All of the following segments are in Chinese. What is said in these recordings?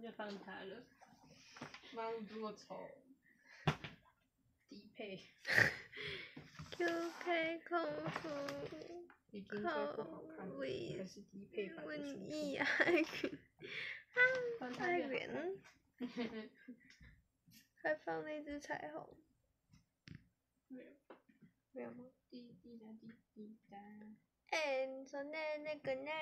就放他了。 妈这么丑，低配。 QK 空腹。 已经最不好看了，还是低配版的叔叔。 爱人，还放了一只彩虹。没有吗？ 滴滴答滴滴答。 哎，你说那个呢？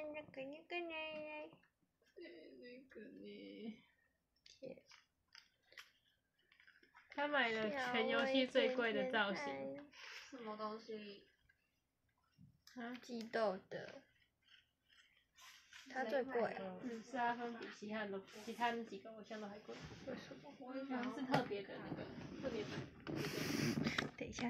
他买了全游戏最贵的造型。 什么东西？ 激斗的。它最贵。 是啊，分比其他那几个偶像都还贵。 为什么？ 我也想是特别的那个特别版。 等一下。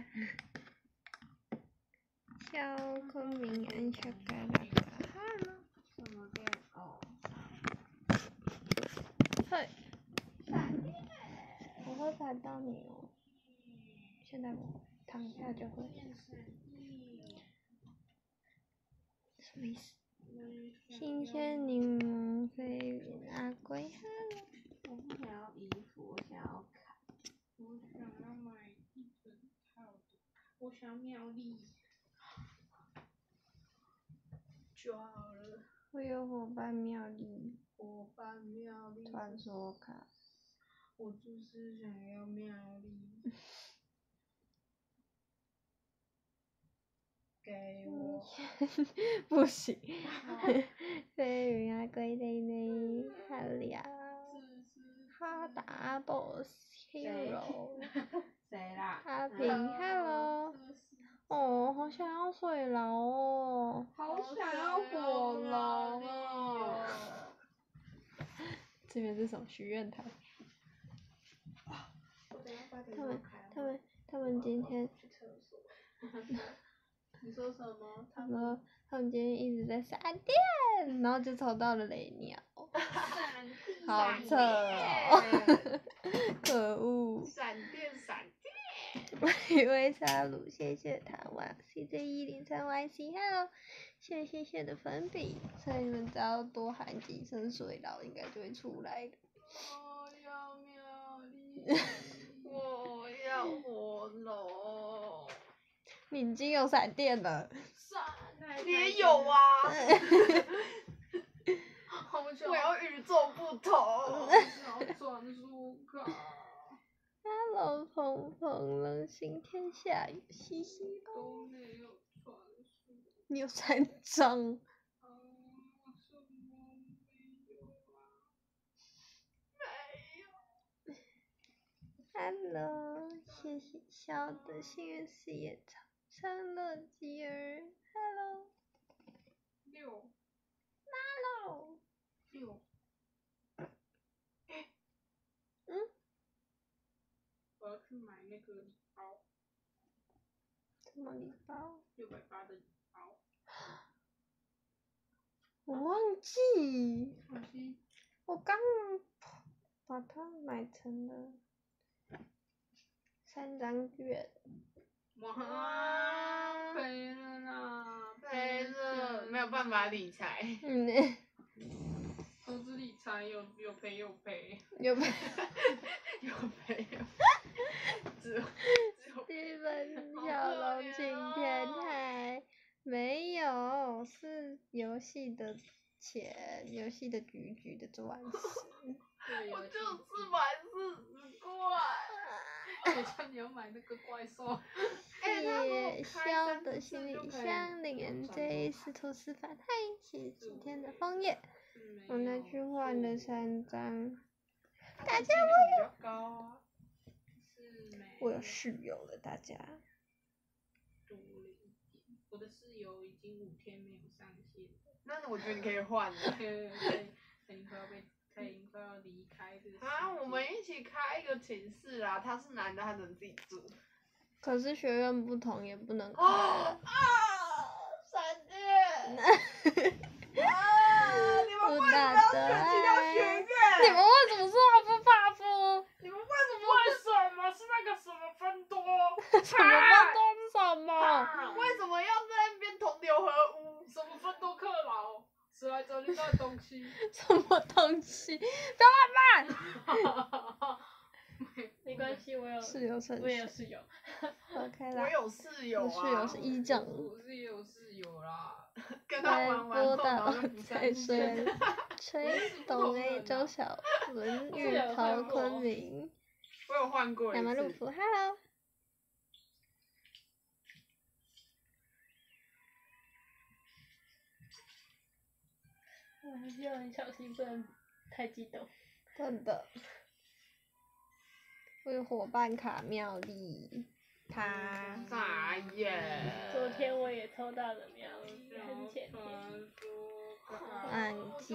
小昆明安小嘎啦嘎哈喽。 什么店？哦。 嘿。我会拍到你哦。现在我躺下就会。什么意思？新鲜柠檬飞云阿龟哈喽。 我不想要衣服，我想要卡。我想要买一整套的。我想要妙丽。就好了。 我有伙伴妙丽。 伙伴妙丽。 传说卡。 我就是想要妙丽。给我。 不行。飞云阿龟内内，好了。哈达 boss hero。 谁啦？ 阿平 hello。哦，好想要水牢哦。 好想要火龙哦。 这边是什么许愿台？他们今天。 你说什么？ 他们今天一直在闪电，然后就抽到了雷鸟。好扯哦！可恶！ 闪电！ 我以为杀戮，谢谢他哇 CJ103YC hello，谢的粉笔，所以你们只要多喊几声水牢，应该就会出来的。 我要妙丽，我要火龙。 你已经有闪电了。 你也有啊。我要与众不同。想要传输卡。 Hello，鹏鹏，冷星天下雨，嘻嘻。 都没有传输。 你有3张。Hello，谢谢小的幸运实验场，长乐吉儿 ，Hello。 6。 哪喽 ？6。我要去买那个礼包。 什么礼包 ？680的礼包。 我忘记。我刚把它买成了3张券。 哇，赔了啦！赔了，没有办法理财。投资理财有赔有赔。有赔。有赔。 日本小龙晴天台没有，是游戏的钱，游戏的局的钻石。 我就是买40块。我叫你要买那个怪兽。 夜宵的行李箱，令人追司徒思凡，嗨，谢谢今天的枫叶。我拿去换了3张。大家我有室友了，大家。 多了一点，我的室友已经5天没有上线了。那我觉得你可以换了。他已经快要离开这个。啊，我们一起开一个寝室啊！他是男的，他能自己住。 可是学院不同，也不能开。 闪电！你们为什么要选其他学院？ 你们为什么说我不怕夫？ 你们为什么是那个什么分多？ 什么分多是什么？ 为什么要在那边同流合污？什么分多克劳？史莱哲林的东西。 什么东西？不要乱骂！ 没关系， 室友是我也有室友。 OK 啦。 我有室友啊。 室友是一整。 我是也有室友啦。跟他玩完后， 播到然后就不再上睡了。吹董 A 周小文玉陶昆明。 我有换过一次。 亚麻路福 ，Hello。 我还是要很小心，不能太激动。 真的。我有伙伴卡妙丽，他。 傻眼。 昨天我也抽到了妙丽，很前天。 暗记。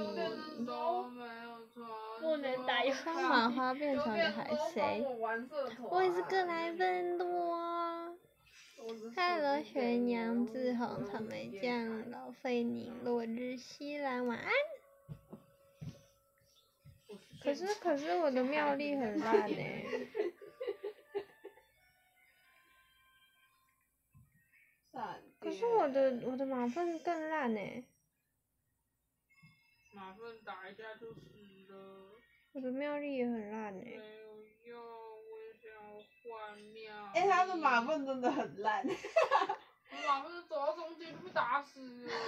不能打游戏。 双马花变成的还谁？我也是格莱芬多。Hello， 玄阳自红草莓酱老费宁落日西兰晚安。可是我的妙丽很烂欸。可是我的马粪更烂欸。 马粪打一下就死了。 我的妙丽也很烂欸。 没有用，我也想换妙。他的马粪真的很烂。马粪走到中间就被打死了。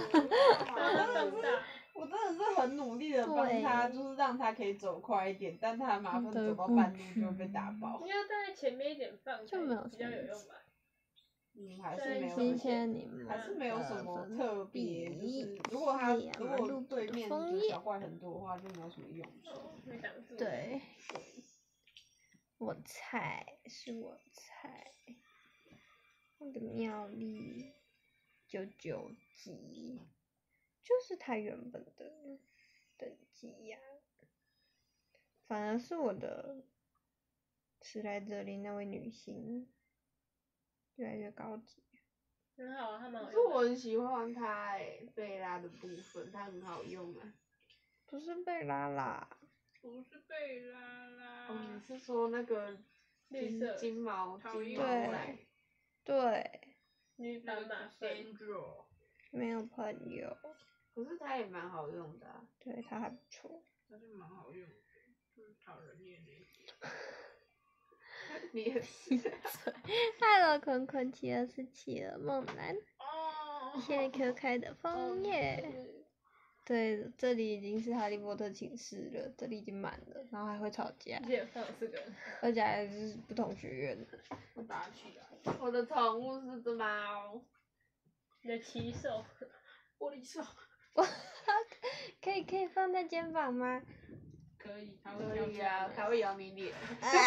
我真的是很努力的帮他，就是让他可以走快一点，但他的马粪走到半路就被打爆。 你要站在前面一点放， 就没有比较有用吧。 还是没有。 今天你们还是没有什么特别，就是如果对面就小怪很多的话，就没有什么用处。 对。我猜是我猜。我的妙丽99级，就是他原本的等级呀。反而是我的史莱哲林那位女星越来越高级。 很好啊，他蛮好用的。 可是我很喜欢他贝拉的部分，他很好用啊。 不是贝拉啦。 不是贝拉啦。你是说那个金毛仔？ 对。 女版马粪。 没有朋友。 可是他也蛮好用的啊。 对，他还不错。 他是蛮好用的，就是讨人厌那种。你也是。 Hello， 坤坤724企鹅梦蓝。谢谢 Q 开的枫叶。对，这里已经是哈利波特寝室了，这里已经满了，然后还会吵架。而且还是不同学院的。 打起来。我的宠物是只猫。 你的骑手。 玻璃兽。 可以放在肩膀吗？ 可以，可以啊，它会咬你脸。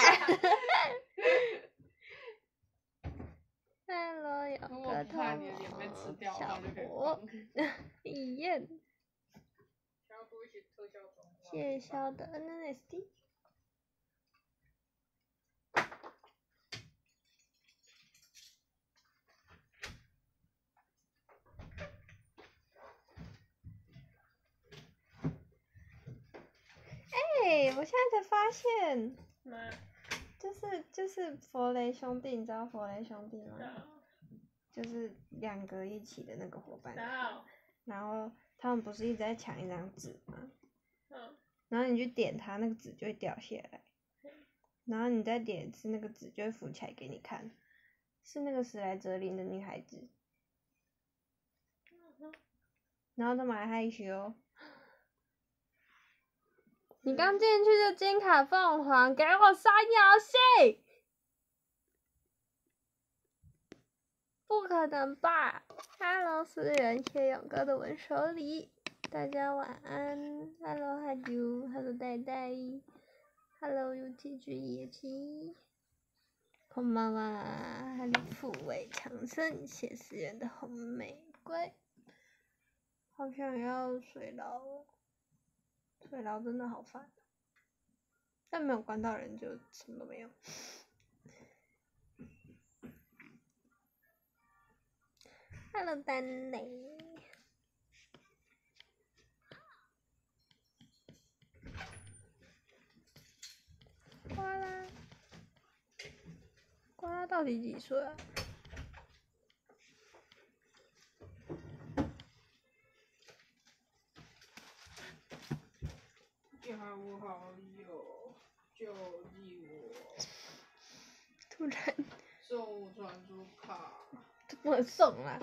Hello， 有个头小博，一燕。谢肖的 NNSD。我现在才发现，就是佛雷兄弟，你知道佛雷兄弟吗？就是2个一起的那个伙伴。然后他们不是一直在抢一张纸吗？然后你去点它，那个纸就会掉下来。然后你再点一次，那个纸就会浮起来给你看。是那个史莱哲林的女孩子。然后他们还害羞。你刚进去的金卡凤凰，给我删游戏！不可能吧 ？Hello， 私人谢勇哥的文手礼，大家晚安。Hello， 哈啾 ，Hello， 呆呆 ，Hello， UTG 野鸡，こんばんは，哈利富伟强盛，谢思源的红玫瑰，好想要水牢哦。水牢真的好烦，但没有关到人就什么都没有。Hello， 丹雷。瓜拉，瓜拉到底几岁啊？ 好不好友，救济我！ 突然， 送我传输卡。 不能送啦。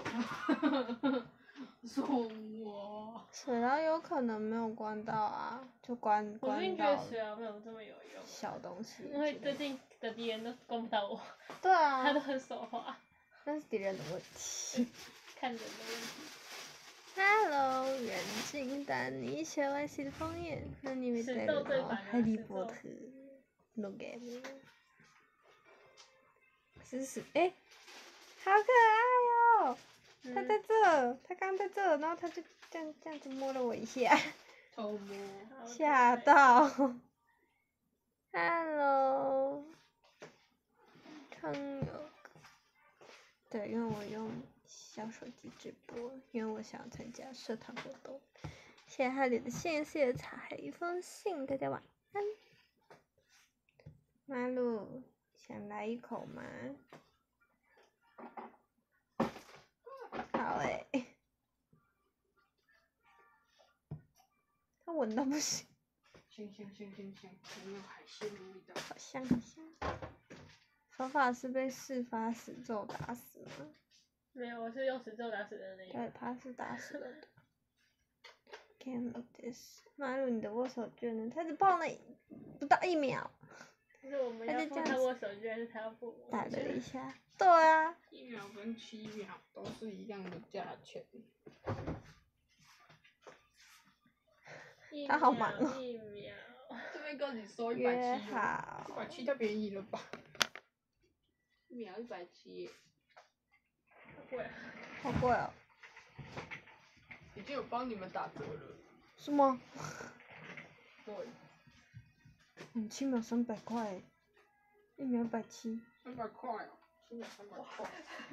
送我。 水牢有可能没有关到啊，就关我最近觉到得水牢没有这么有用， 小东西。 因为最近的敌人都攻不到我， 对啊， 他都很手滑。 那是敌人的问题。 看人的问题。 Hello，远近丹尼小 YC 的枫叶，那你们带了哈利波特 look at me， 哎，好可爱哦！他在这，他刚在这，然后他就这样子摸了我一下， 偷摸。 吓到。Hello， 康友，对，因为我用小手机直播，因为我想要参加社团活动。谢谢哈里的谢谢茶，还有一封信，大家晚安。马路，想来一口吗？好诶、他闻到不行。 香，有没有海鲜的味道？ 好香好香。法法是被事发死咒打死吗？ 没有，我是用死咒打死的那个。 对，他是打死人的。Can this？ 马鲁，你的握手券呢？他只碰了不到1秒。 就是我们要碰他握手券，还是他要碰我？ 打了一下。对啊。 1秒跟7秒都是一样的价钱。 他好忙哦。 1秒。 这边跟你收170。 约好。 170太便宜了吧？1秒170。 贵。 好贵哦。 已经有帮你们打折了。 是吗？ 对。 7秒300块，1秒170。 300块哦，7秒300块。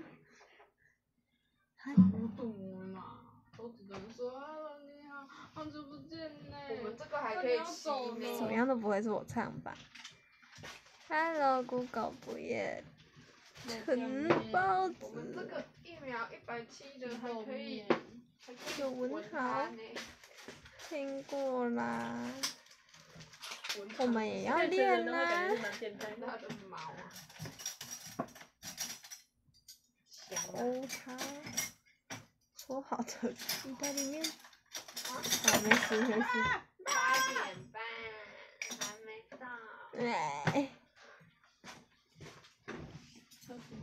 太不懂了嘛，都只能说 “Hello， 你好，好久不见呢。”我们这个还可以7呢。 怎么样都不会是我唱吧 ？Hello Google 不夜城包子。 我们这个1秒170的还可以。 有文豪。听过啦。我们也要练啦。 他的毛啊。 欧茶。说好的意大利面。好，没事。8 点半，还没到。 哎。 车子。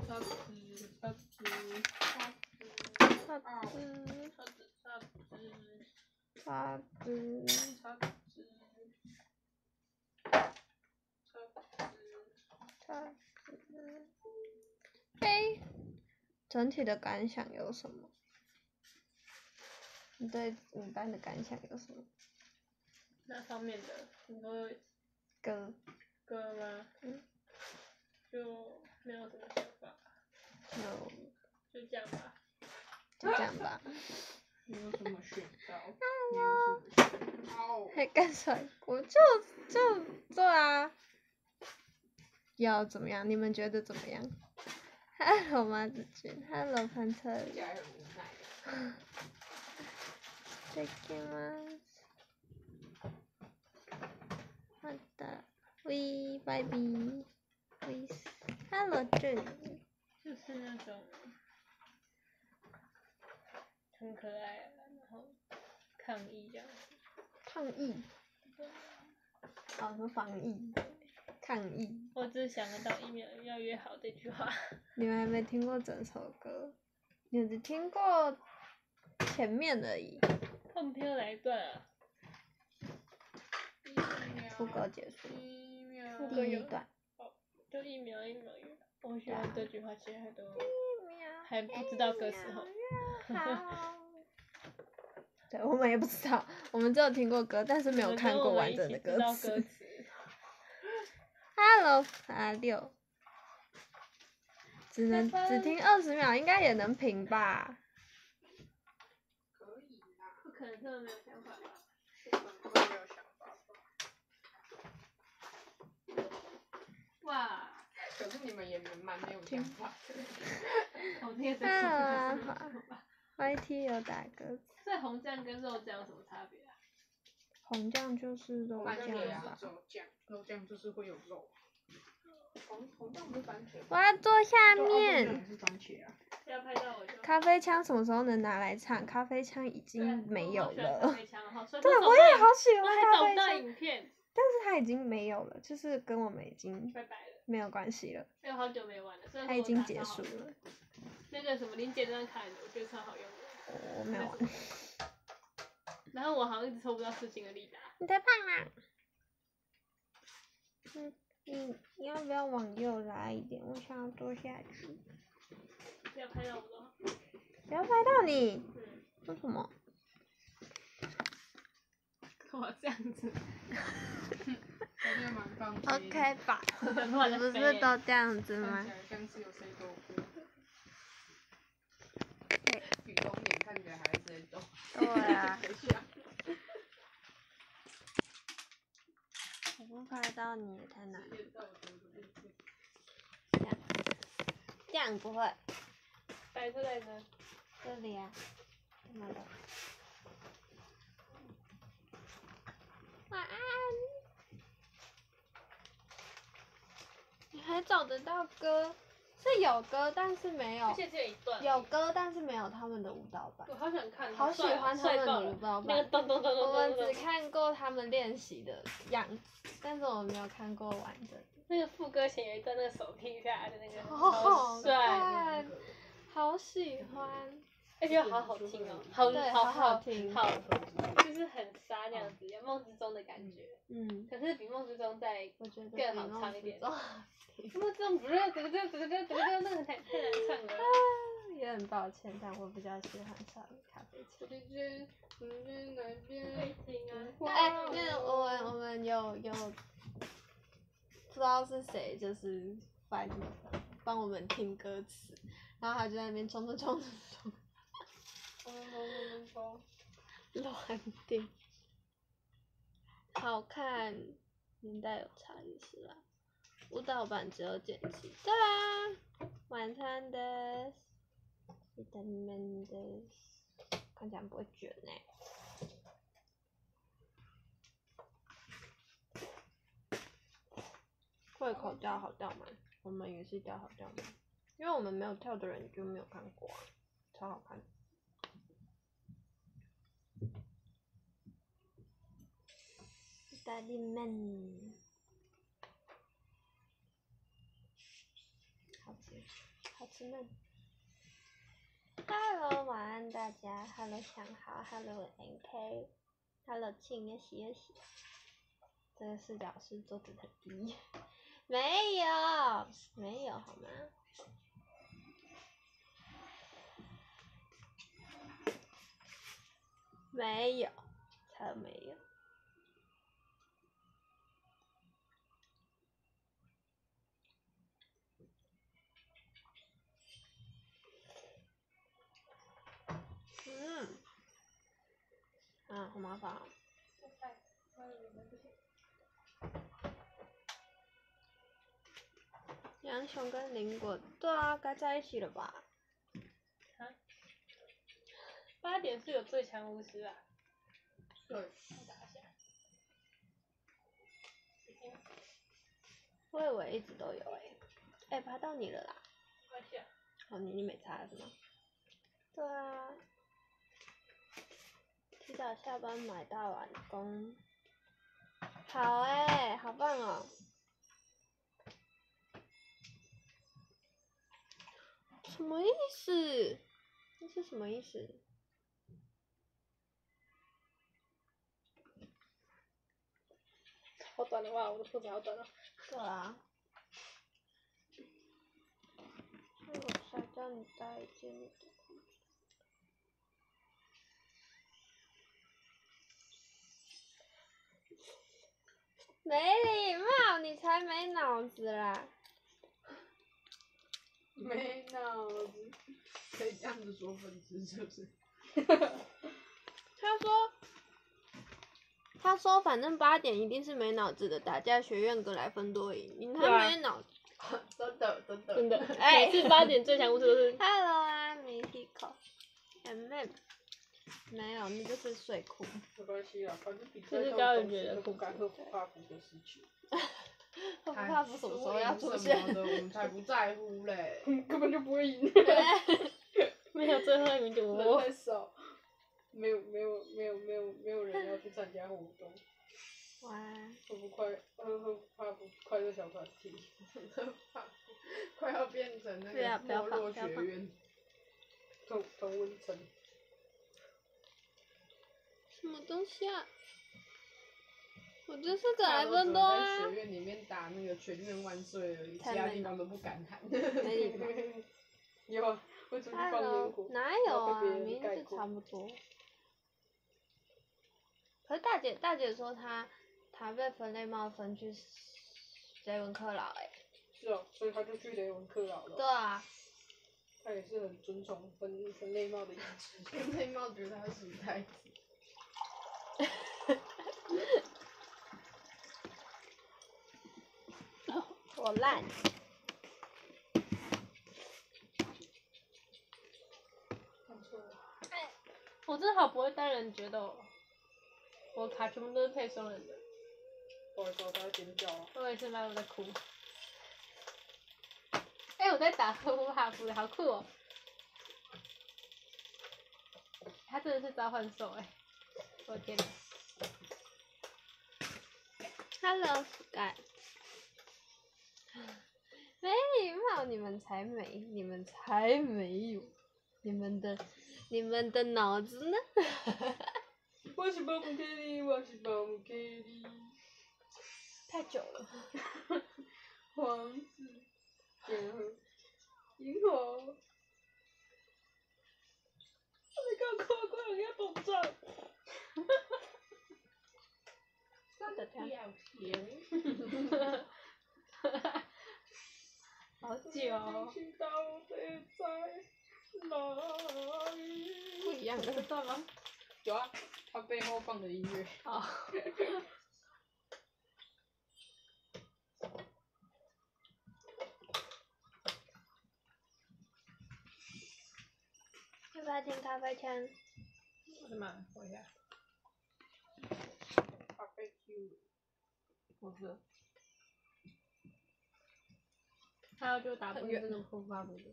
哎，整体的感想有什么？你对你班的感想有什么？ 哪方面的？你说歌吗？就没有什么想法。就这样吧。 就这样吧。 没有什么选到。 还干甩锅，就对啊。要怎么样？你们觉得怎么样 ？Hello 马子君 ，Hello 潘策宇。 家人无奈。 再见吗？好的 ，We baby with Hello 郑宇。 就是那种很可爱，然后抗议这样子。 抗议。哦，说防疫。抗议。 我只想得到1秒要约好这句话。 你们还没听过整首歌，你只听过前面而已。 后面来一段啊。 副歌结束。 副歌有。就1秒约。我喜欢这句话，其他都还不知道歌词后。 对，我们也不知道，我们只有听过歌，但是没有看过完整的歌词。Hello， 6。只听20秒，应该也能评吧？ 可以啦。 不可能这么没有想法吧？ 不可能没有想法吧？ 哇！ 可是你们也蛮没有想法的。 我这个在说 YT 有打歌词。 所以红酱跟肉酱有什么差别啊？ 红酱就是肉酱吧？ 肉酱就是会有肉。红酱不是番茄。 我要坐下面。 是番茄啊。 要拍到我就。 咖啡枪什么时候能拿来唱？咖啡枪已经没有了。 咖啡枪对，我也好喜欢咖啡枪。影片。 但是它已经没有了，就是跟我们已经拜拜了， 没有关系了。 因为好久没玩了， 它已经结束了。 那个什么零简单卡，我觉得超好用的。 我没有玩。 然后我好像一直抽不到事情的利达。 你太胖了。你要不要往右拉一点？我想要坐下去。 不要拍到我了。 不要拍到你。为什么？ 干嘛这样子 ？OK 吧。不是都这样子吗？ 像是有谁都过。比东脸看起来还是谁都。 对啊。我不拍到你也太难了。这样不会。 摆出来呢？ 这里啊。怎么了？晚安。你还找得到歌？是有歌，但是没有。 而且只有一段。 有歌，但是没有他们的舞蹈版。 我好想看。 好喜欢他们的舞蹈版。 那个咚咚咚咚咚。 我们只看过他们练习的样子，但是我没有看过完整的。 那个副歌前有一段那个手劈下来的那个， 好好帅， 好喜欢。 而且好好听哦，好听， 好，就是很沙那样子，有梦之中的感觉。可是比梦之中再更好唱一点。梦之中不是那个太难唱了。 也很抱歉，但我比较喜欢唱咖啡厅。我们有不知道是谁，就是帮我们听歌词，然后他就在那边冲。乱定。好看，年代有差异是啦。舞蹈版只有剪辑。对啦，晚餐的，是他们的，看起来不会卷欸。会口调好调吗？我们也是调好调吗？因为我们没有跳的人就没有看过啊，超好看。意大利面，好吃嫩。Hello， 晚安大家。Hello， 想好。Hello， NK。Hello， 庆也喜。这个视角是桌子很低。没有好吗？没有，才没有。好麻烦啊。杨雄跟林果，对啊，该在一起了吧 ？8点是有最强巫师啊。 对。 我以为一直都有拍到你了啦。好，你没差了是吗？对啊。提早下班买大碗公。好好棒哦。什么意思？这是什么意思？ 好短的哇，我的裤子好短哦。 对啊。我才叫你带一件你的裤子。没礼貌，你才没脑子啦。 没脑子，可以这样子说粉丝是不是？ 他说反正8点一定是没脑子的打架学院格莱芬多赢，你还没脑子。 真的。 每次8点最强巫师都是。 Hello 啊 ，Mexico，MM。 没有，那就是睡裤。 没关系啦，反正比赛就是高人觉得不干喝不怕苦的事情。 喝不怕苦什么时候要出现？ 我们才不在乎嘞，根本就不会赢。 没有最后一名就我。 太少，没有人要去参加活动。 哇！ 喝不怕不快乐小团体，快要变成那个没落学院。同温层。 什么东西啊？我就是个来分多啊！ 在学院里面打那个全院万岁而已，其他地方都不敢喊。有啊，会出去放烟火。 哪有啊？明明是差不多。可是大姐说她被分类帽分去雷文克劳是哦，所以她就去雷文克劳了。 对啊。 她也是很遵从分类帽的意志。分类帽觉得她是太子。 我烂。 我真的好不会当人觉得我卡全部都是配双人的。 不好意思，我在尖叫。 我也是蛮我在哭。我在打呼哈夫，好酷哦！他真的是召唤兽我的天哪 ！Hello Sky。没礼貌，你们才没有，你们的脑子呢？ 我是保姆给你，我是保姆给你。 太久了。 王子，银河。你讲快快人家爆炸。真的要甜。 好久。 不一样的。 知道吗？ 有啊，他背后放的音乐。 哦。 要不要听咖啡枪？ 什么？我一下。 咖啡厅。 不是。还有就打不这种空发不的。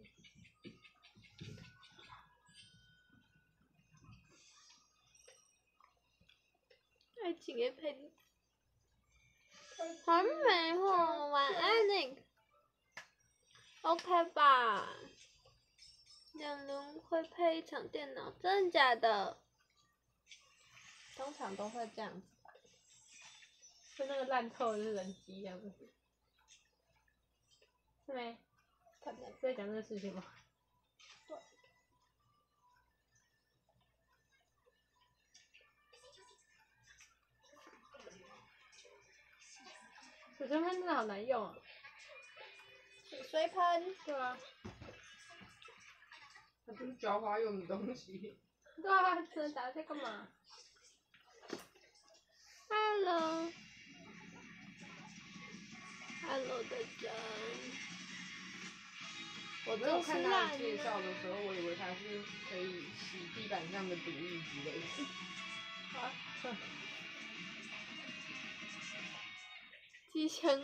爱情的陪你。很美哦，晚安Nick。OK 吧？两人会配一场电脑，真的假的？通常都会这样子吧。 就那个烂透的是人机这样子。是没？他是在讲这个事情吗？对。水喷真的好难用啊！ 水喷。 对啊。 它就是浇花用的东西。 对啊，只能打这干嘛 ？Hello。Hello 大家。我没有看他的介绍的时候，我以为他是可以洗地板上的毒液之类的。 啊。 吉祥。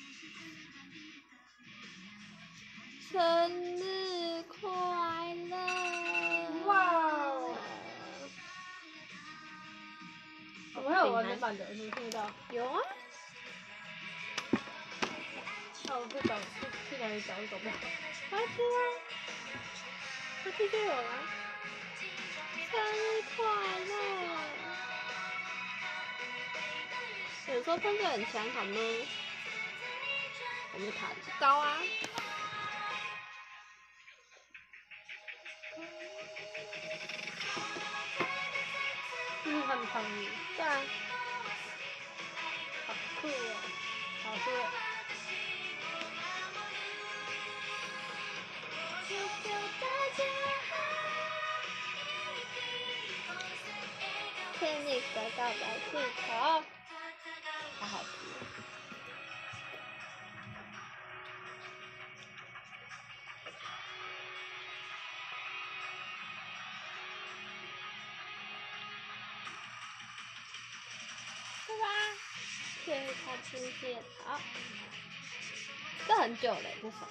生日快乐！ 哇哦！ 我们还有完整版的，你听得到？ 有啊。 那我去哪里找一找吧。 快去啊！快去就有了。生日快乐！有时候分数很强，好吗？我们卡子高啊。 这是他们唱的。 对啊。 好酷哦！好吃。 天你的告白气球，好好吃。 谢他出现，好，这很久了这首。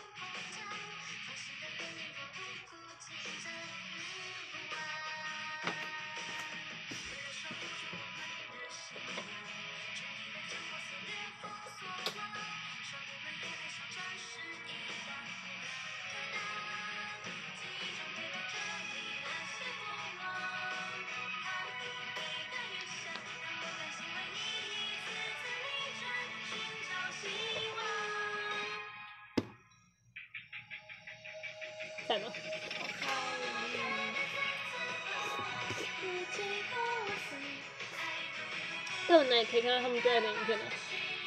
在吗？这我也可以看到他们表演的影片了。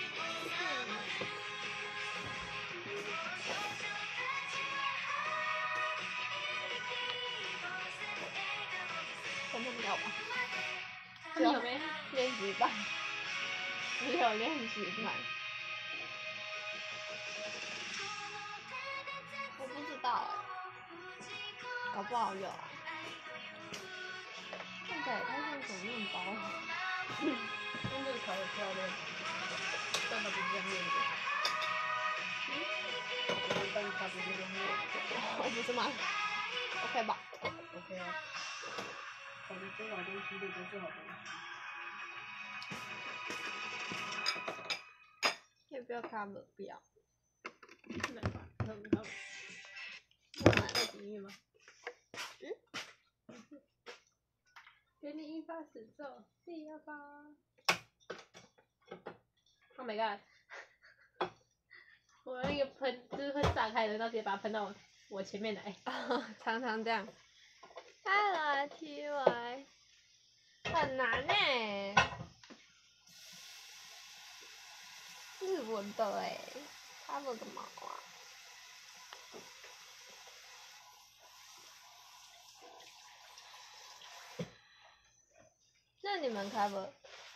跟他们要吧。 他们有没练习班？只有练习班。我不知道哎，搞不好有啊。看起来也太像手面包了。 但这个烤得漂亮，但它不是这样练的。但它不是这样练的。 不是吗 ？OK 吧 ？OK 啊。烤的最好东西的都是好东西。 要不要 cover？ 不要。 来吧，看。 要买2集吗？ 给你一发死咒，第2发。Oh my god！ 我那个喷就是会炸开的，然后直接把它喷到我前面来。 常常这样。LTY 很难欸，日文的欸，cover 个毛啊！那你们 cover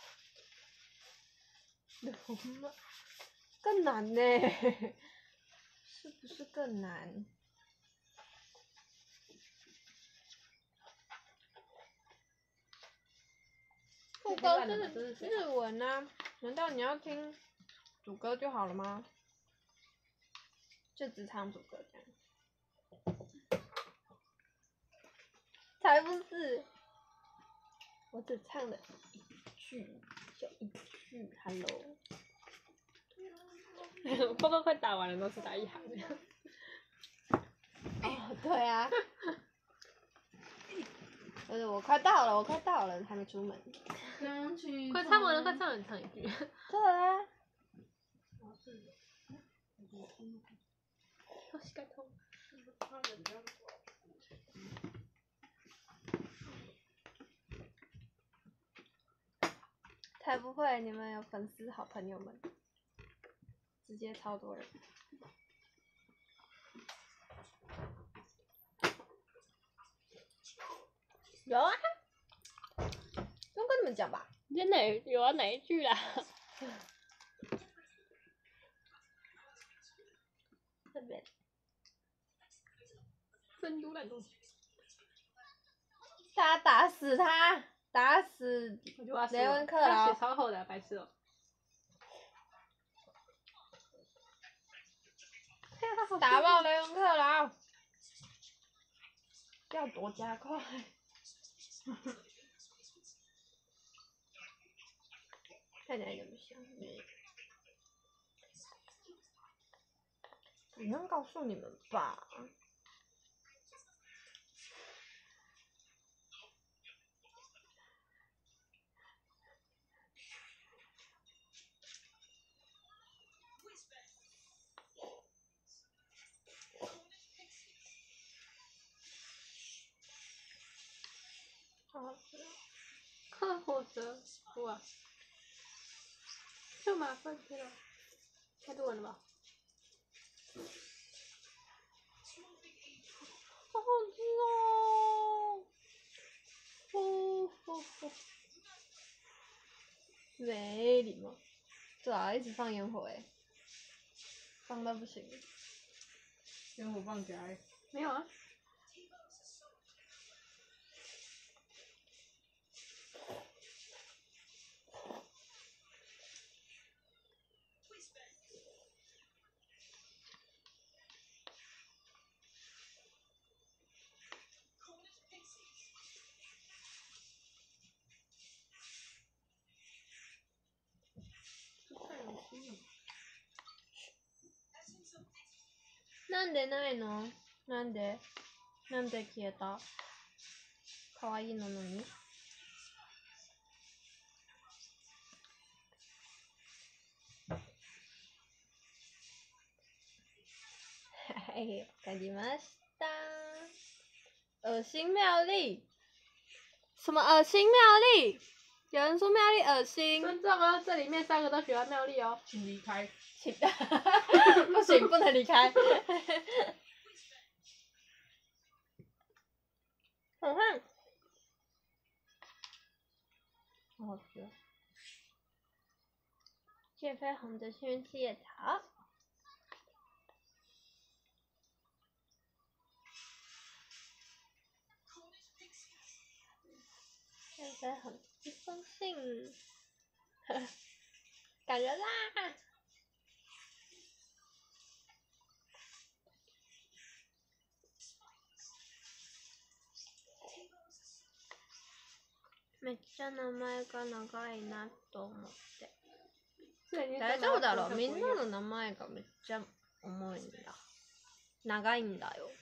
更难呢？是不是更难？副歌是日文啊，难道你要听主歌就好了吗？就只唱主歌这样？才不是，我只唱了一句，就一句 ，Hello。 报告快打完了，都是打1行的。 哦，对啊。我快到了，还没出门。 快唱完了，快唱完唱一句。 对啊。 我膝盖痛。 才不会，你们有粉丝好朋友们，直接超多人。有啊，都跟你们讲吧。 真的有啊，哪一句啦？ 这边。 珍珠烂东西。 他打死他，打死雷文克劳。 他血超厚的，白痴哦。 打爆雷文克劳。要多加快。看起来有点像。不用告诉你们吧。好吃。 看火车，哇！就麻烦去了，太多人了吧？好好吃哦！ 没礼貌。对啊，一直放烟火欸，放到不行。 烟火放假欸？ 没有啊。 なんでないの？なんで消えた？可愛いのに。はい、わかりました。恶心妙丽，什么恶心妙丽？有人说妙丽恶心。 尊重哦，这里面3个都喜欢妙丽哦。 请离开。 请不行，不能离开。好看，好好吃。谢飞鸿的幸运四叶草。谢飞鸿一封信，感人啦！めっちゃ名前が長いなと思って。大丈夫だろう、みんなの名前がめっちゃ重いんだ。長いんだよ。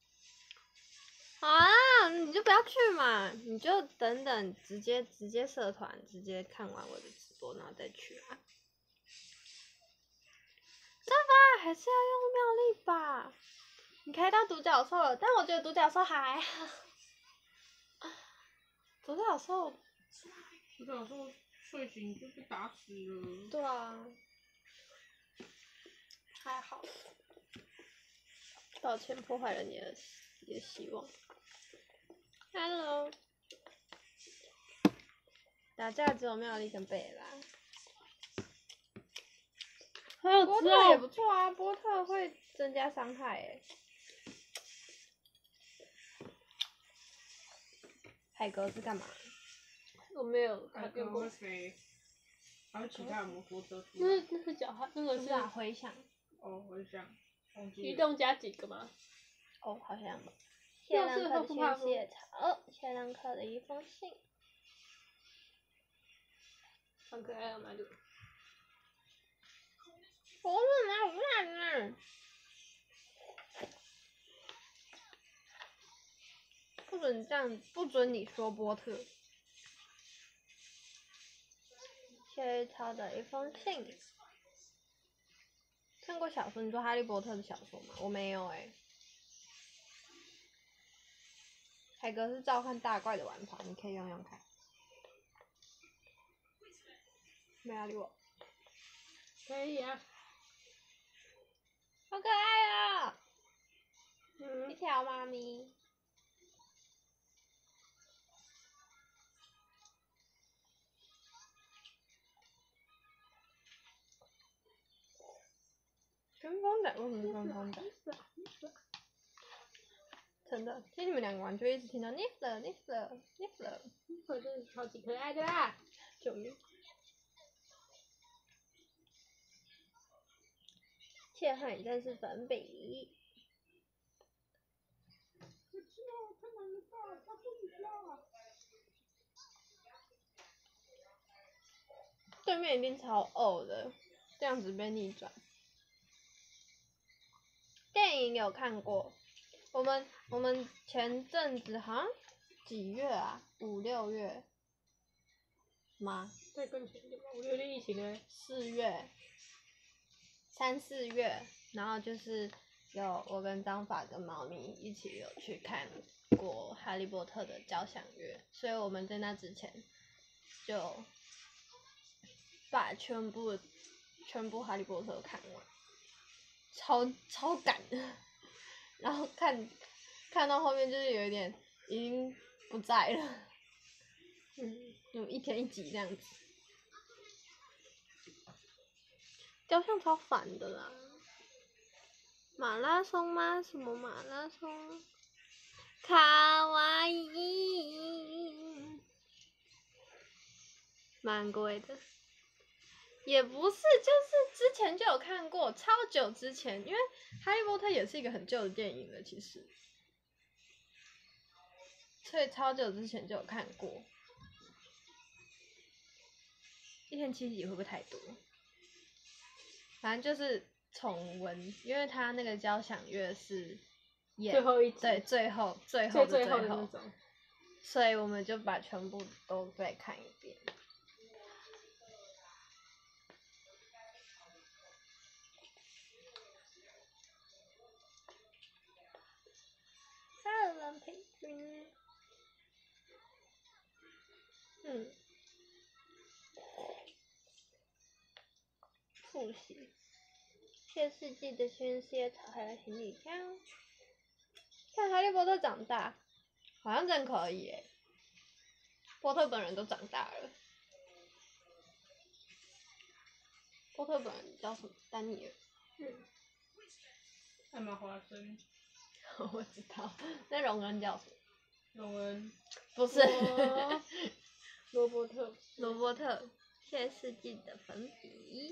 啊，你就不要去嘛，你就等等，直接社团，直接看完我的直播，然后再去啊。这吧，还是要用妙丽吧。你开到独角兽了，但我觉得独角兽还好。独角兽睡醒就被打死了。 对啊，还好。抱歉，破坏了你的希望。Hello， 打架只有妙丽跟贝拉。 还有波特也不错啊，波特会增加伤害诶。海格是干嘛？ 我没有改变过。 会飞。还有其他有没有波特？ 那是脚踏，那个是回响。 哦，回响。 移动加几个吗？ 哦，好像吧。谢兰克的宣泄草，谢兰克的一封信。 很可爱啊，马路。 我是哪有烂呢？不准这样，不准你说波特。谢超的一封信。看过小说？你说哈利波特的小说吗？我没有诶。海格是召唤大怪的玩法，你可以用用看。没有理我。 可以啊。 好可爱啊！一条妈咪。跟风仔，为什么是跟风仔？真的，听你们两个玩就一直听到 Niffler， 我真的超级可爱的啦！ 救命！切汉战士粉笔。对面一定超呕的，这样子被逆转。电影有看过，我们前阵子好像几月啊？5、6月吗？ 再更前一点吧，5、6月疫情呢 ？4月，3、4月，然后就是有我跟张法跟猫咪一起有去看过哈利波特的交响乐，所以我们在那之前就把全部哈利波特看完，超赶的，然后看到后面就是有一点已经不在了，1天1集这样子，雕像超烦的啦，马拉松吗？什么马拉松？卡哇伊，蛮贵的。也不是，就是之前就有看过，超久之前，因为《哈利波特》也是一个很旧的电影了，其实，所以超久之前就有看过。1天7集会不会太多？反正就是重温，因为他那个交响乐是最后一集， 对，最后的那种， 所以我们就把全部都再看一遍。还有人平均，复习。谢世纪的宣泄草还有行李箱，看哈利波特长大，好像真可以耶。波特本人都长大了。波特本人叫什么？丹尼尔。 艾玛华森。 我知道。那荣恩叫什么？ 荣恩。 不是。 罗伯特。 罗伯特。谢世纪的粉笔。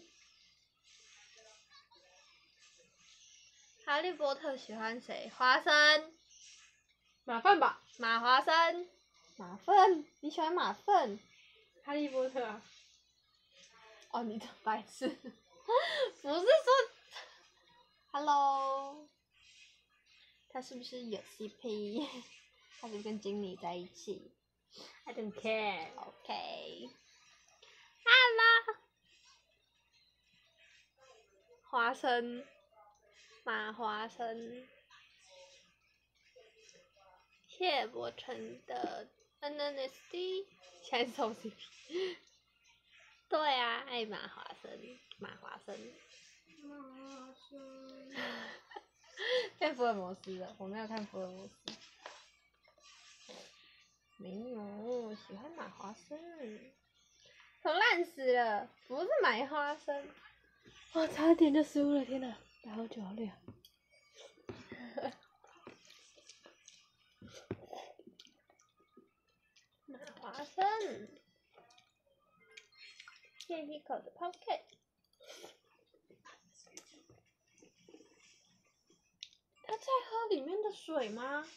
哈利波特喜欢谁？花生。 马粪吧。 马华生。马粪？你喜欢马粪？ 哈利波特啊。 哦，你的白痴。不是说 ，Hello， 他是不是有 CP？ 他是不是跟金妮在一起 ？I don't care. OK。Hello。花生。马华生。谢伯成的 NNSD 现在是抽 CP。对啊，爱马华生。看福尔摩斯了，我没有看福尔摩斯。没有，喜欢马华生。头烂死了，不是买花生。 我差点就输了，天哪！打好久好累啊。 马华生。谢一口的 Pocket。他在喝里面的水吗？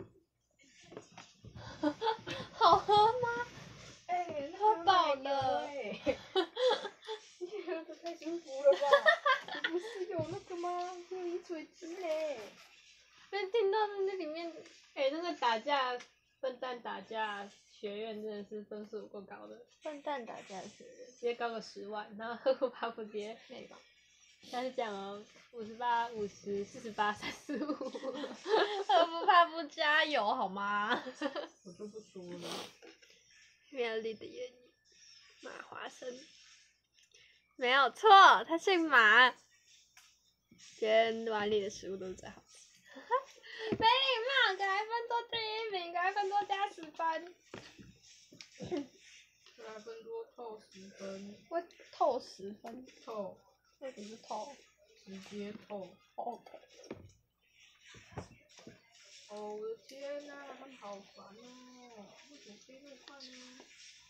好喝吗？喝饱了。 你喝的太舒服了吧？你不是有那个吗？有饮水机嘞。 没听到那里面的。 那个打架，笨蛋打架学院真的是分数够高的。 笨蛋打架学院直接高个10万，然后赫夫帕夫直接那个，他是讲哦，58、50、48、35。 赫夫帕夫加油好吗？ 我就不说了。 妙丽的言语。马华生。没有错，他姓马。今天碗里的食物都是最好吃。没礼貌，格莱芬多第1名，格莱芬多加10分。 格莱芬多扣10分。 我扣10分。 扣。 为什么是扣？ 直接扣。 OK。 哦，我的天哪，他们好烦哦！为什么飞那么快呢？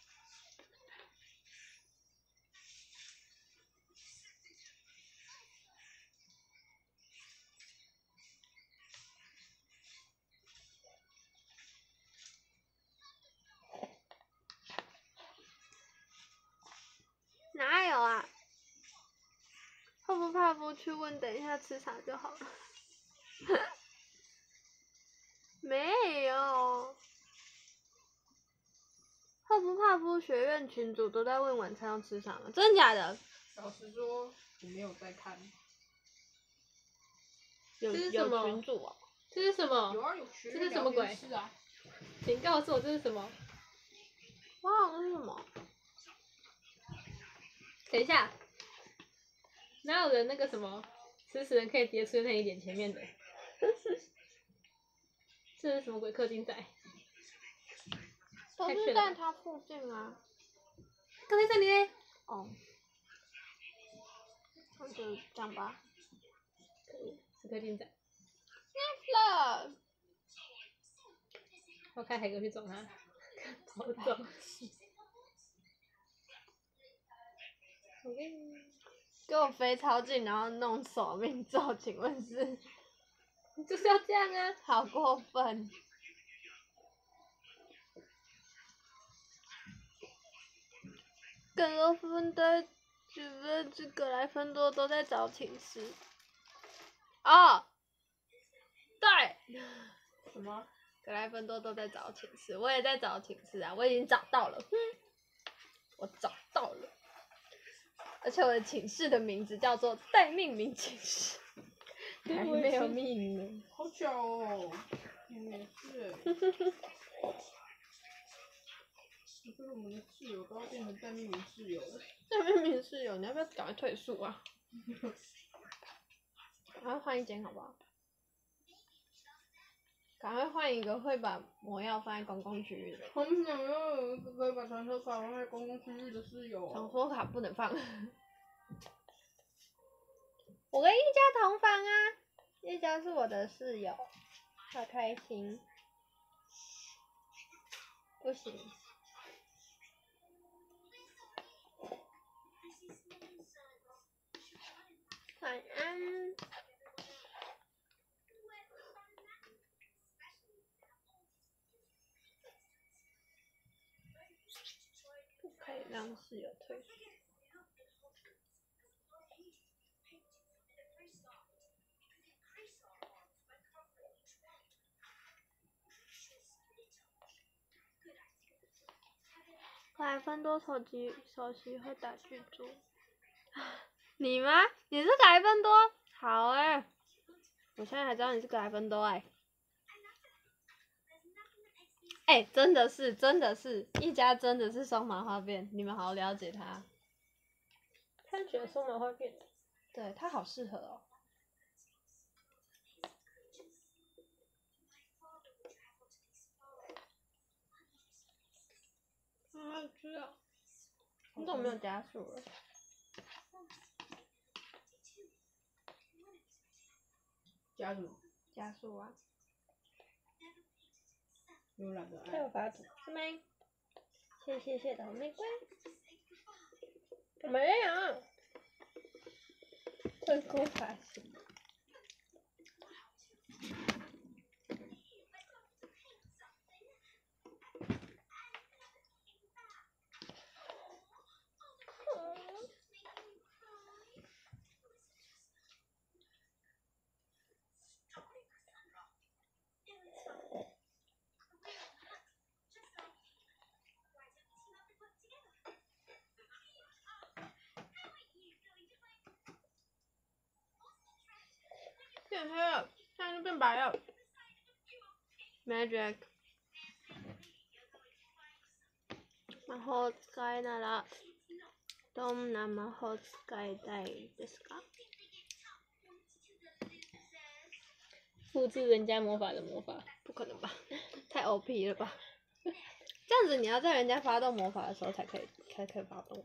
哪有啊？赫夫帕夫去问，等一下吃啥就好了。没有。赫夫帕夫学院群组都在问晚餐要吃啥吗？真的假的？ 老实说，我没有在看。 有群组哦。 这是什么？ 有啊，有群。 这是什么鬼？ 是啊。 请告诉我这是什么？ 哇，这是什么？ 等一下，哪有人那个什么，死人可以直接出现在你脸前面的？这是什么鬼氪金仔？ 都是在他附近啊。 刚才这里呢？ 哦。那就这样吧。 是氪金仔。 Yes 我开海哥去撞他，跑走。 给我飞超近，然后弄索命咒，请问是？ 就是要这样啊！ 好过分。格罗芬的许愿之格莱芬多都在找寝室。哦，对。 什么？ 格莱芬多都在找寝室，我也在找寝室啊，我已经找到了。我找到了，而且我的寝室的名字叫做待命名寝室，还没有命呢。 好巧哦，也是。我觉得我们的室友都要变成待命名室友了。 待命名室友，你要不要赶快退宿啊？赶快换一间好不好？赶快换一个会把魔药放在公共区域的。 我们想要有一个可以把传说卡放在公共区域的室友。 传说卡不能放。我跟一家同房啊，一家是我的室友，好开心。不行。晚安。不可以让室友退出。格莱芬多手机会打巨猪。你吗？你是格莱芬多？好欸，我现在才知道你是格莱芬多真的是，一家真的是双麻花辫，你们好好了解他。 他觉得双麻花辫， 对他好适合哦。知道。你怎么没有加速了？ 加什么？ 加速啊！ 有懒得按。 还有发图是吗？谢的玫瑰。没有。成功发现。 变黑了，现在就变白了。Magic。魔法使いならどんな魔法使いたいですか？ 复制人家魔法的魔法， 不可能吧？太 OP 了吧？这样子你要在人家发动魔法的时候才可以发动。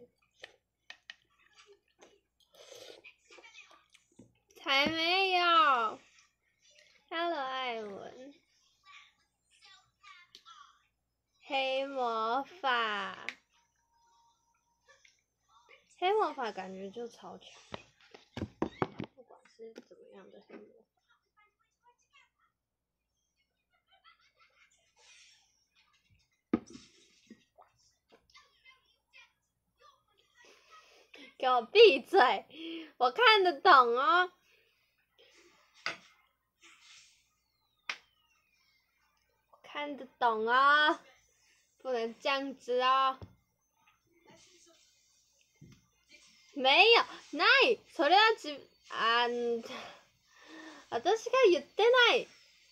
才没有。Hello， 艾文。黑魔法，黑魔法感觉就超强，不管是怎么样的黑魔法。给我闭嘴！我看得懂哦。看得懂哦，不能这样子哦。没有，ない。それは私が言ってない。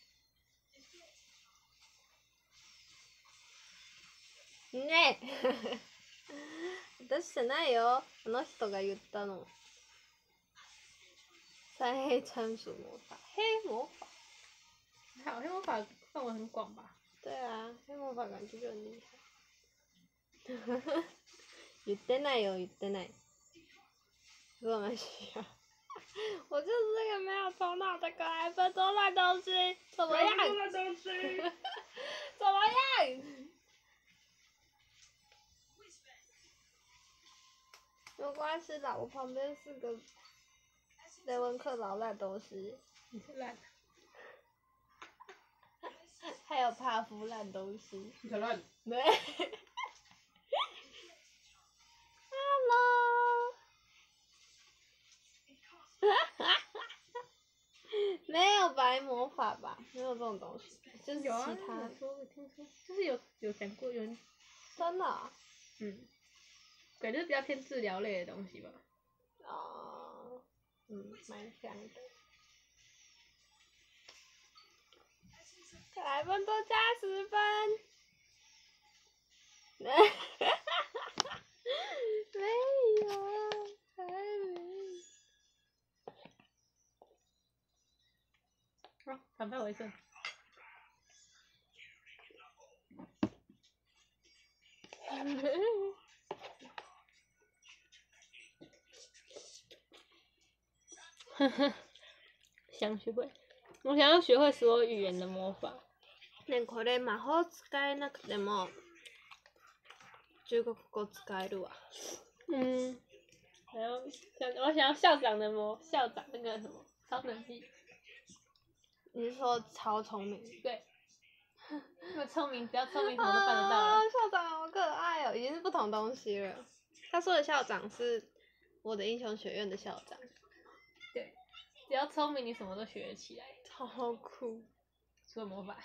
ねえ。私じゃないよ。あの人が言ったの。三黑参数魔法，黑魔法。 好，黑魔法范围很广吧？ 对啊，黑魔法感觉就很厉害。言ってないよ，言ってない。我们需要。我就是这个没有头脑的格莱芬多烂东西，怎么样？ 烂东西。 怎么样？没关系啦，我旁边是个雷文克劳烂东西。 你是烂。 还有帕夫烂东西。 你才烂。 对。Hello。 没有白魔法吧？没有这种东西，就是其他。 我听说，就是有讲过有人。 真的、啊？ 感觉比较偏治疗类的东西吧。 蛮像的。100分多加10分。没有，还没。 反败为胜。想学会，我想要学会所有语言的魔法。 ね、これ魔法使えなくても中国語使えるわ。 我想要校长那个什么超能力。 你是说超聪明？ 对。那么聪明，只要聪明什么都办得到了。 校长好可爱哦，已经是不同东西了。他说的校长是我的英雄学院的校长。 对，只要聪明，你什么都学得起来。 超酷。 除了魔法。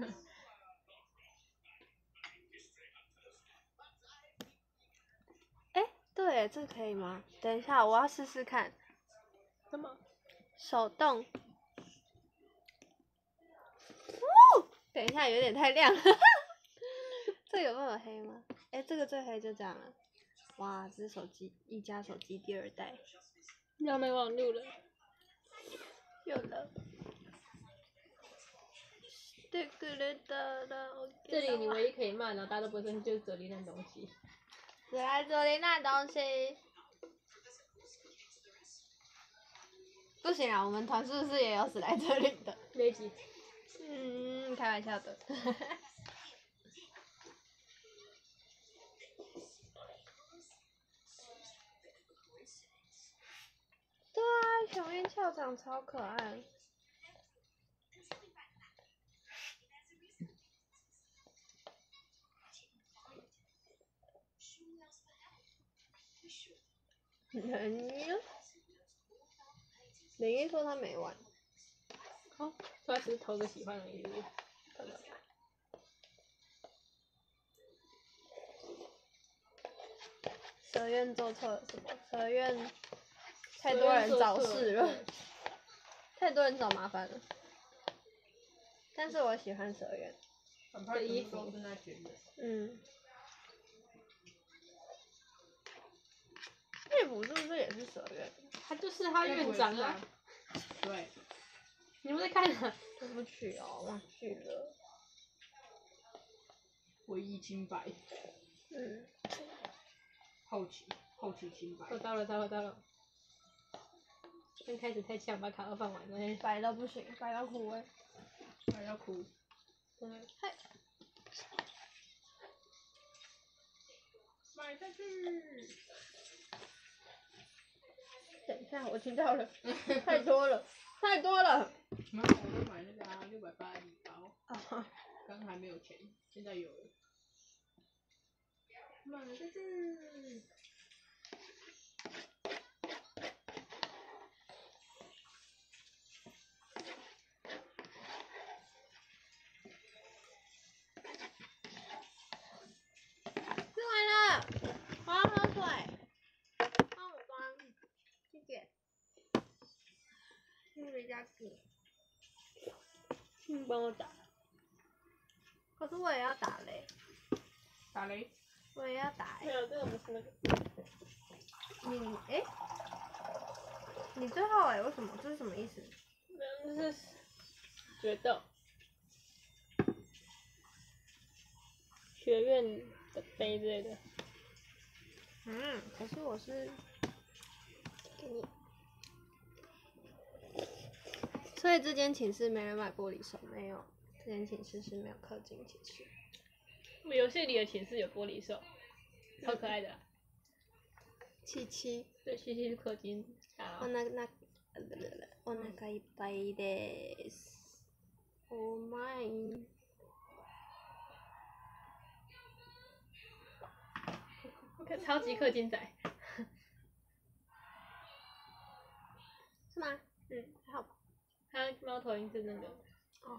对，这可以吗？等一下，我要试试看。 什么？ 手动。等一下，有点太亮了。这有办法黑吗？这个最黑就这样了。哇，这是手机一加手机第2代。 要没网路了。 有了。 这里你唯一可以骂，然后大家都不会生气，就是泽林那东西。 谁来泽林那东西？不行啊，我们团是不是也有史莱哲林的？ 哪一集？ 开玩笑的。对啊，小樱校长超可爱。林一说他没玩。 说他只是投个喜欢而已。 蛇院做错了什么？蛇院太多人找事了，太多人找麻烦了。但是我喜欢蛇院。 的衣服都是那群的。 乐谱是不是也是蛇院？ 他就是他院长啊。 对。 你们在看呢？ 对不起哦，忘记了。 唯一清白。后期清白。 我到了。刚开始太呛，把卡2放完了。 白到不行，白到哭哎。 白到哭。买下去。 等一下，我听到了，太多了。没有， 我都买那个680的礼包。刚还没有钱，现在有了。买下去。 吃完了，我要喝水。帮我关，谢谢。比较紧。 帮我打。 可是我也要打雷。 打雷。 我也要打。 没有，这个不是那个。 你最后为什么？这是什么意思？ 这是决斗。学院的杯之类的。 可是我是给你。所以这间寝室没人买玻璃手，没有。这间寝室是没有氪金寝室。 游戏里的寝室有玻璃手，超可爱的啦。 77。 对，77是氪金。 お腹いっぱいです。Oh my。 超级氪金仔。 是吗？还好吧。 它猫头鹰是那个。 哦。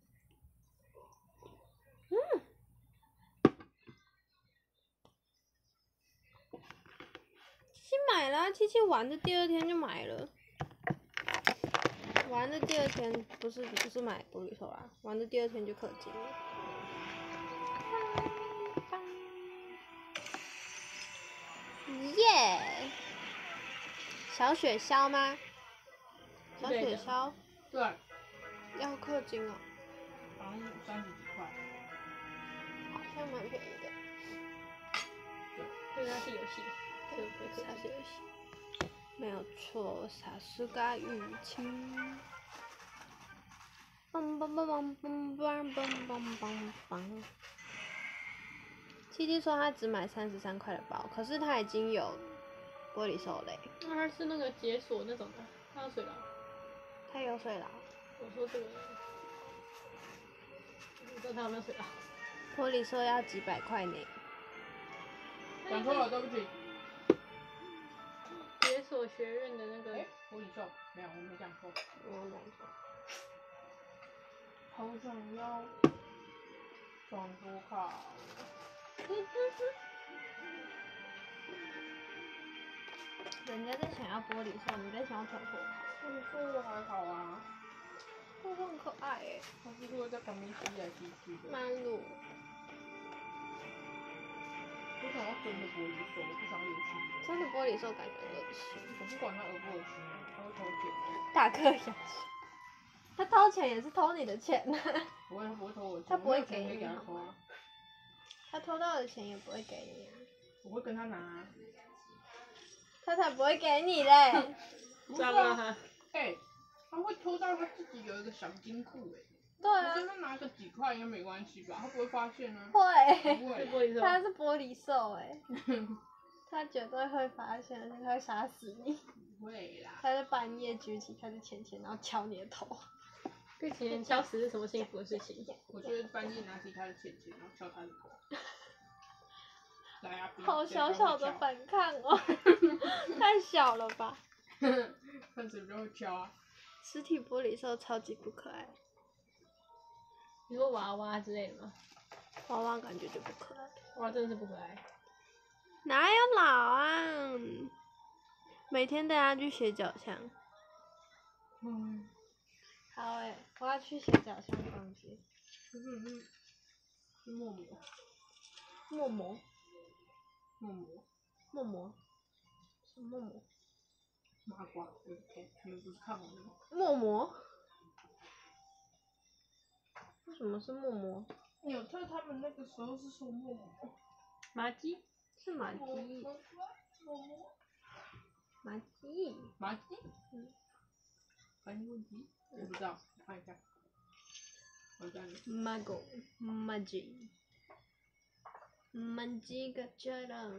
七买了，七七玩的第2天就买了。玩的第2天不是买玻璃手啦，玩的第2天就氪金了。耶！小雪橇吗？小雪橇。 对。 要氪金哦。 好像30几块。 好像蛮便宜的。 对，它是游戏。 对，它是游戏。没有错，萨斯嘎雨晴。梆梆梆梆梆梆梆梆梆梆。七七说他只买33块的包，可是他已经有玻璃手嘞。 那他是那个解锁那种的，他有水牢。 他有水牢。 我说这个，你说他有没有水牢？ 玻璃手要几百块呢。 讲错了，对不起。 解锁学院的那个。 玻璃兽没有，我没讲错。好想要转播卡。 人家在想要玻璃兽，你在想要转播卡。 玻璃兽还好啊。 它很可爱诶。 它是会在旁边吸来吸去的。 曼鲁。 我想要真的玻璃兽，我不想要游戏。 真的玻璃兽感觉恶心。 我不管它恶不恶心，它会偷钱。 大颗牙齿。他偷钱也是偷你的钱啊。 不会偷我钱。 他不会给你。 给他偷啊。他偷到的钱也不会给你啊。 我会跟他拿。 他才不会给你嘞。 抓不到他。 他会偷到他自己有一个小金库对啊。 我跟他拿个几块应该没关系吧？他不会发现啊。 会。 不会。 他是玻璃兽他绝对会发现，而且他会杀死你。 不会啦。 他在半夜举起他的钱钱，然后敲你的头。 被钱钱敲死是什么幸福的事情？ 我觉得半夜拿起他的钱钱，然后敲他的头。来啊！ 好小小的反抗哦。太小了吧。 看谁比较会敲啊。 实体玻璃兽超级不可爱。 你说娃娃之类的吗？ 娃娃感觉就不可爱。 娃娃真的是不可爱。 哪有老啊？每天带他去学脚枪。好我要去学脚枪逛街。 默默。 默默。 默默。 默默。什么默默？ 麻瓜，我的天，你们不是看我的吗？ 默默。为什么是默默？ 纽特他们那个时候是说默默。 马基。 是马基。 默默。 马基。 马基？翻译问题？我不知道，看一下。 Mago。Magi。Magi个这了。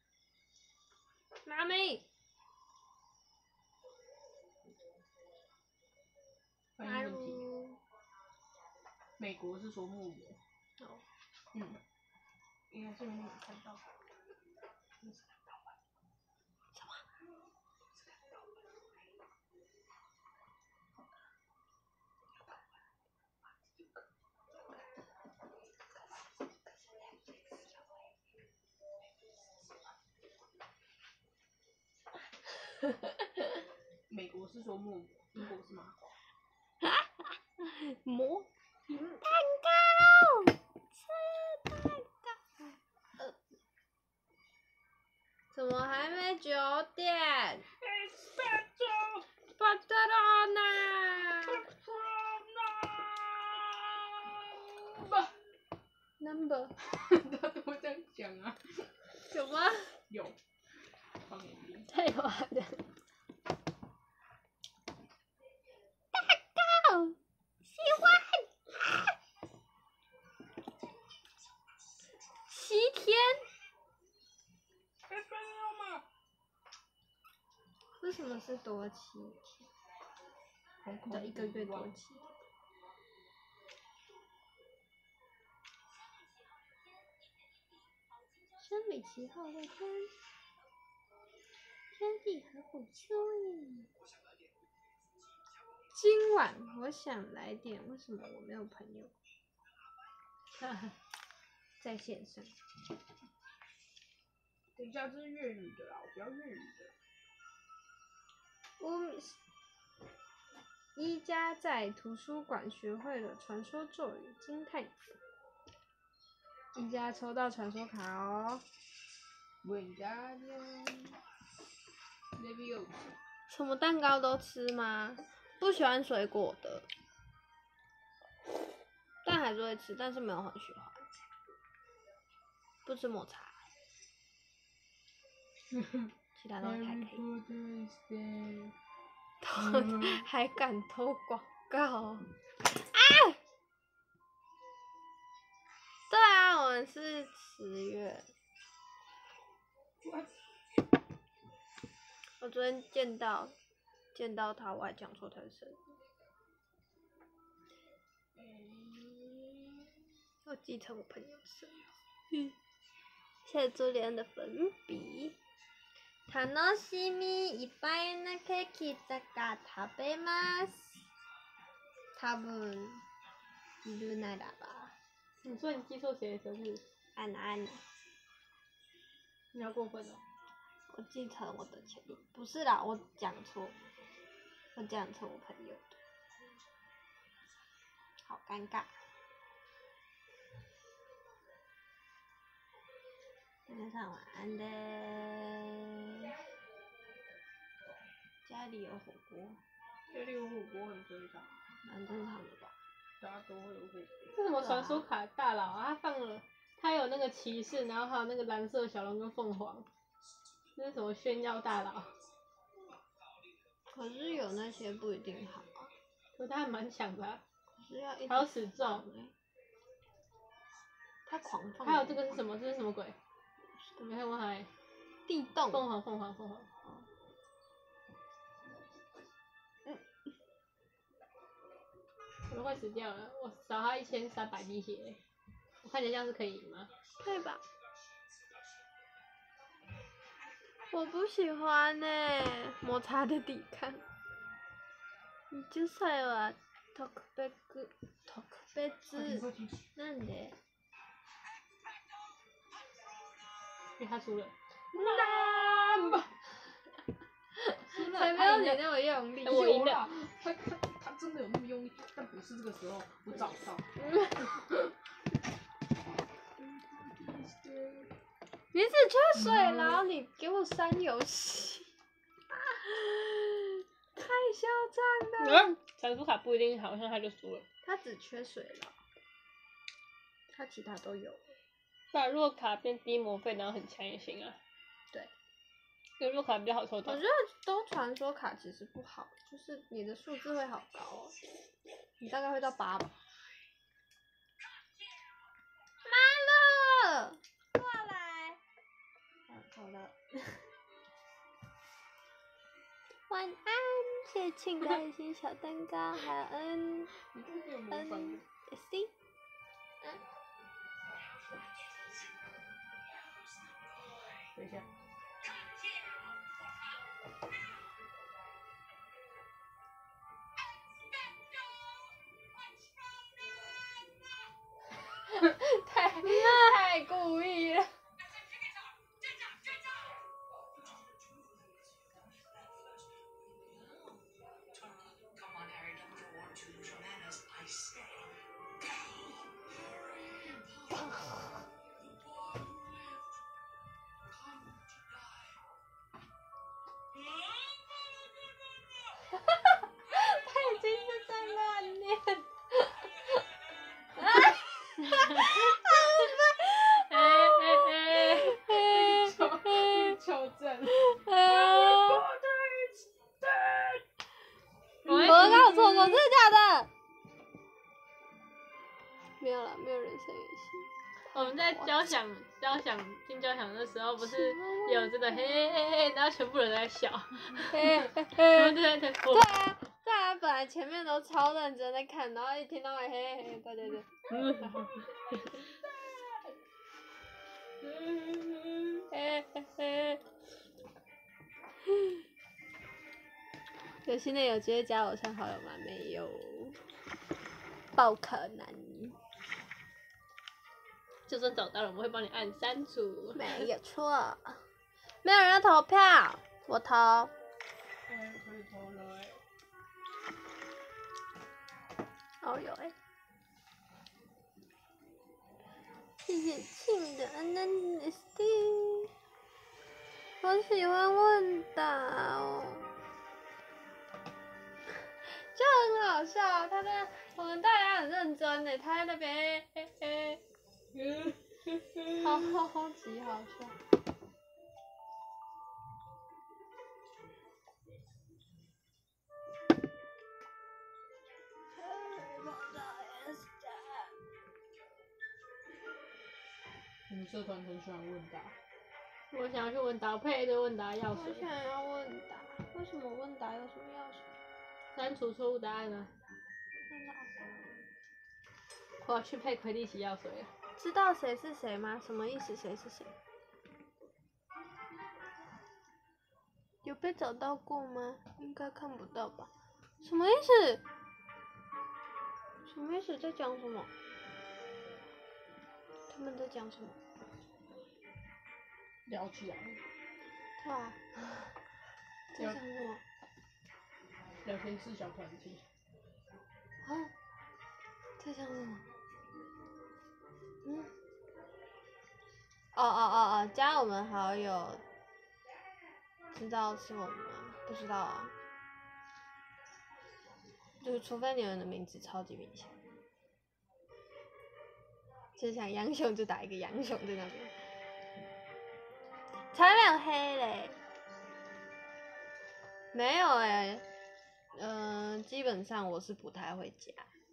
妈咪。 翻译问题。美国是说默默。应该是没有看到。 什么？ 美国是说默默，英国是麻瓜。 魔。蛋糕。吃蛋糕。怎么还没9点？Number。 他怎么这样讲啊？ 有吗？ 有。放眼睛。 太有爱了。蛋糕。喜欢。齐天。为什么是多奇？一个月多奇。生理期后的天，天地何苦秋意？ 今晚我想来点，为什么我没有朋友？在线上。 等一下，这是粤语的啦，我不要粤语的。 一家在图书馆学会了传说咒语，惊叹！一家抽到传说卡哦。什么蛋糕都吃吗？不喜欢水果的，但还是会吃，但是没有很喜欢。不吃抹茶，其他都还可以。还敢偷广告？啊！对啊，我们是10月。我昨天见到他，我还讲错他的生日。我继承我朋友的生日。谢谢朱莉安的粉笔。楽しみいっぱいなケーキだが食べます。多分いるならば。 你说你记错谁的生日？ 安安。 你要过分了。 我继承我的权利，不是啦，我讲错我朋友的，好尴尬。大家晚安的。家里有火锅。 家里有火锅很正常。 蛮正常的吧。 大家都会有火锅。 这什么传说卡大佬啊？他放了，他有那个骑士，然后还有那个蓝色小龙跟凤凰，这是什么炫耀大佬？ 可是有那些不一定好啊。 可是他还蛮强的、啊。 可是要一直还有死咒。 他狂放。 还有这个是什么？这是什么鬼？我没看过他。 地洞。 凤凰。我都快死掉了，我少他1300滴血，我看起来这样是可以赢吗？ 可以吧。我不喜欢摩擦的抵抗。20歳は特別なんで？ 因为他输了。 才没有你那么用力。 我赢了。 他真的有那么用力，但不是这个时候，我找到。 你只缺水，然后你给我删游戏，太嚣张了。 传输卡不一定好，像他就输了。 他只缺水了，他其他都有。 把弱卡变低魔费，然后很强也行啊。 对。 因为弱卡比较好抽到。 我觉得都传说卡其实不好，就是你的数字会好高哦，你大概会到8吧。妈了，过来。好了。晚安，谢谢庆的爱心小蛋糕，还有C。 等一下。 太故意了。他已经是在乱念。 求证。 我刚有错过，真的假的？没有了，没有人生游戏。 我们在进交响的时候，不是有这个嘿嘿嘿，然后全部人都在笑。 对啊，本来前面都超认真在看，然后一听到嘿嘿嘿，对。 有新的有机会加我上好友吗？没有，不可能。 就算找到了，我们会帮你按删除。 没有错。没有人要投票，我投。 可以投了欸。 哦有欸。谢谢庆的 Ananesti。我喜欢问答哦。就很好笑，我们大家很认真的，他在那边超级好笑。 你们社团很喜欢问答。 我想要去问答，我配对问答药水。 我想要问答，为什么问答有什么药水？ 删除错误答案啊！我要去配魁地奇药水了。 知道谁是谁吗？什么意思？谁是谁？有被找到过吗？应该看不到吧？什么意思？什么意思？在讲什么？他们在讲什么？ 聊起来。 对啊。在讲什么？ 聊天室小团体。 啊？在讲什么？加我们好友，知道是我们吗？不知道啊。就是除非你们的名字超级明显。就像杨雄就打一个杨雄在那边。才没有黑嘞。没有欸。基本上我是不太会加。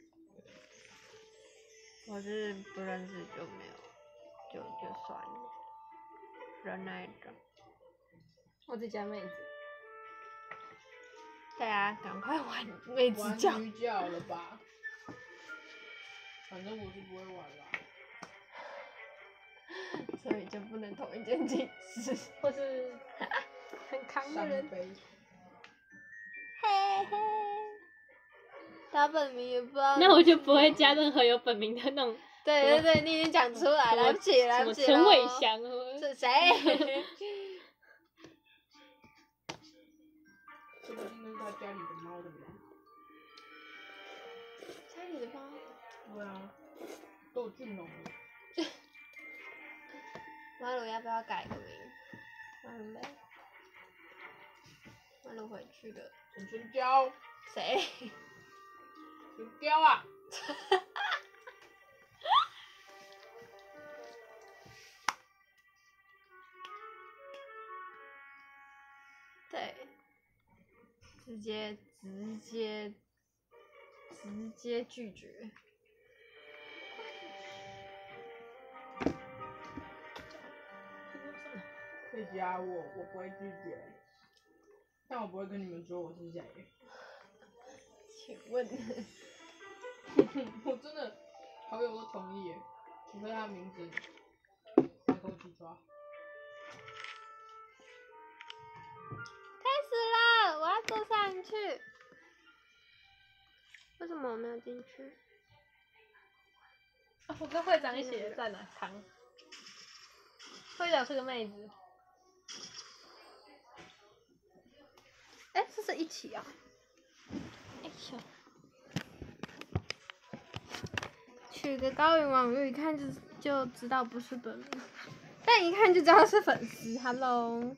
我是不认识就没有，就算了。的那一种。 我只加妹子。 对啊，赶快玩妹子叫。 玩鱼叫了吧？反正我是不会玩啦。 所以就不能同一间寝室， 或是很扛的人。 嘿嘿。打本名也不知道。 那我就不会加任何有本名的那种。 对，你已经讲出来，来不及了。 什么陈伟翔？ 是谁？ 说不定那是他家里的猫的名。 家里的猫？ 对啊，都有俊龙了。 马鲁要不要改个名？马鲁嘞？马鲁回去了。 陈春娇。 谁？ 春娇啊！ 对。直接拒绝。 可以加我不会拒绝，但我不会跟你们说我是谁。 请问？ 我真的好友都同意耶，除非他名字三口齐抓。 开始了，我要坐上去。为什么我没有进去？ 我跟会长一起在哪扛？会长是个妹子。 这是一起啊。取个高云网玉，一看就知道不是本名，但一看就知道是粉丝。Hello。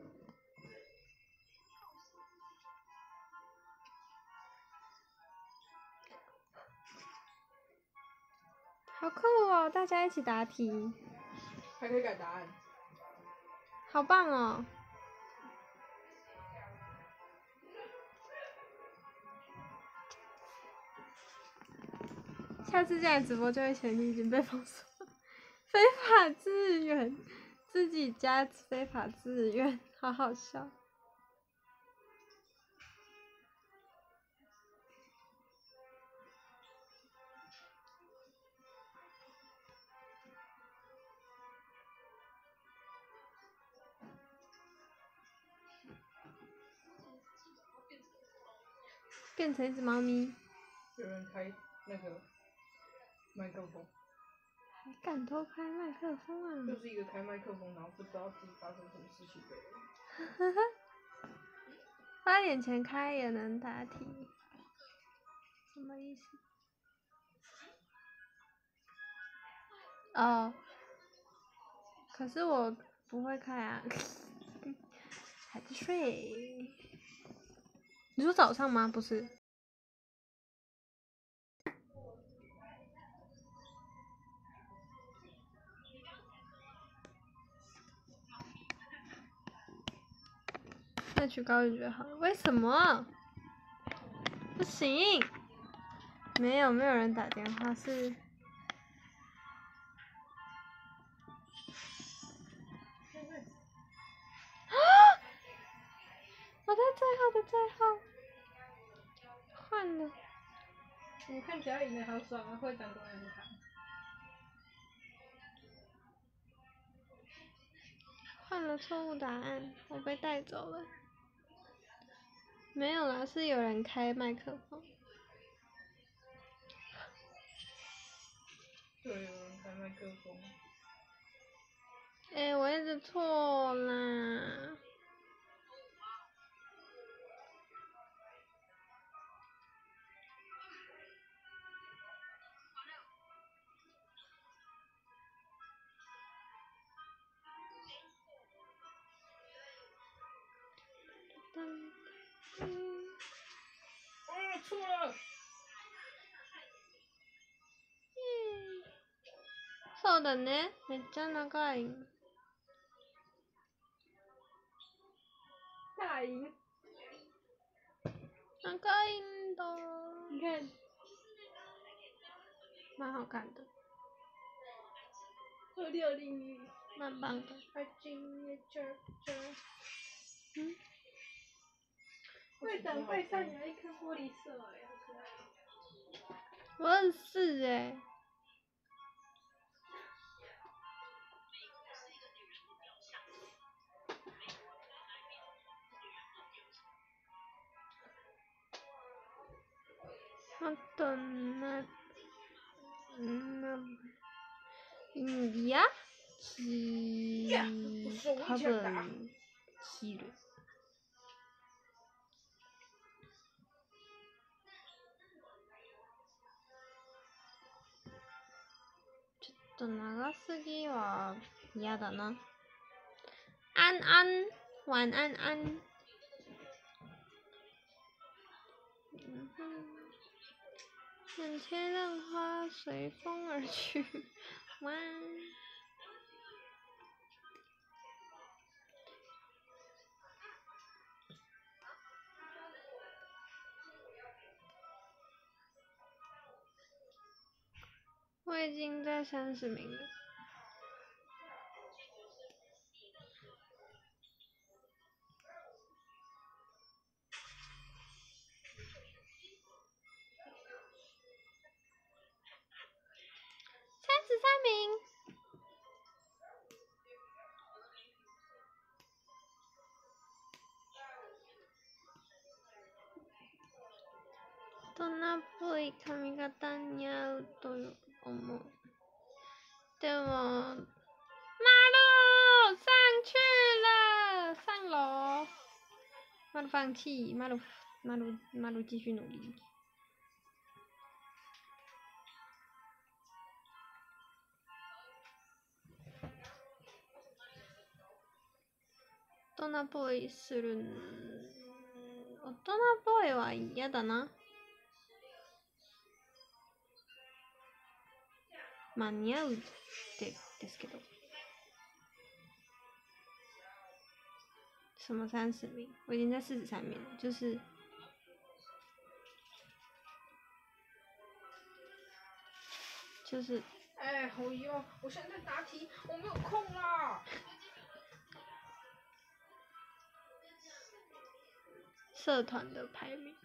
好酷哦！大家一起答题。 还可以改答案。 好棒哦！下次进来直播就会嫌你已经被封锁。非法自愿，自己加非法自愿，好好笑。 变成一只猫咪。 有人开那个麦克风。 还敢偷开麦克风啊！ 就是一个开麦克风，然后不知道自己发生什么事情的人。 8点前开也能答题，什么意思？哦，可是我不会开啊，还在睡。你说早上吗？不是。再去高一就好了。为什么？不行。没有人打电话是。我在最后，换了。 我看起来赢得好爽啊！会长果然很强。 换了错误答案，我被带走了。没有啦，是有人开麦克风。 对，有人开麦克风。 我一直错啦。 错了。 そうだね。めっちゃ長い。 大赢。 長いんだ。 你看， 蛮好看的。 2601。 蛮棒的。 会长背上有一颗玻璃色好可爱。 我很是あといや、多分黄色。ちょっと長すぎは嫌だな。安安，晚安安。眼前浪花随风而去，哇！我已经在30名了。33名。大人っぽい髪型に合うと思う。でも，马路上去了，上楼。马路放弃，马路继续努力。大人っぽいする大人っぽいは嫌だな。まあ似合うですけど。什么30名？我已经在43名了，就是。 哎，好哟！我现在答题，我没有空啦。 社团的排名。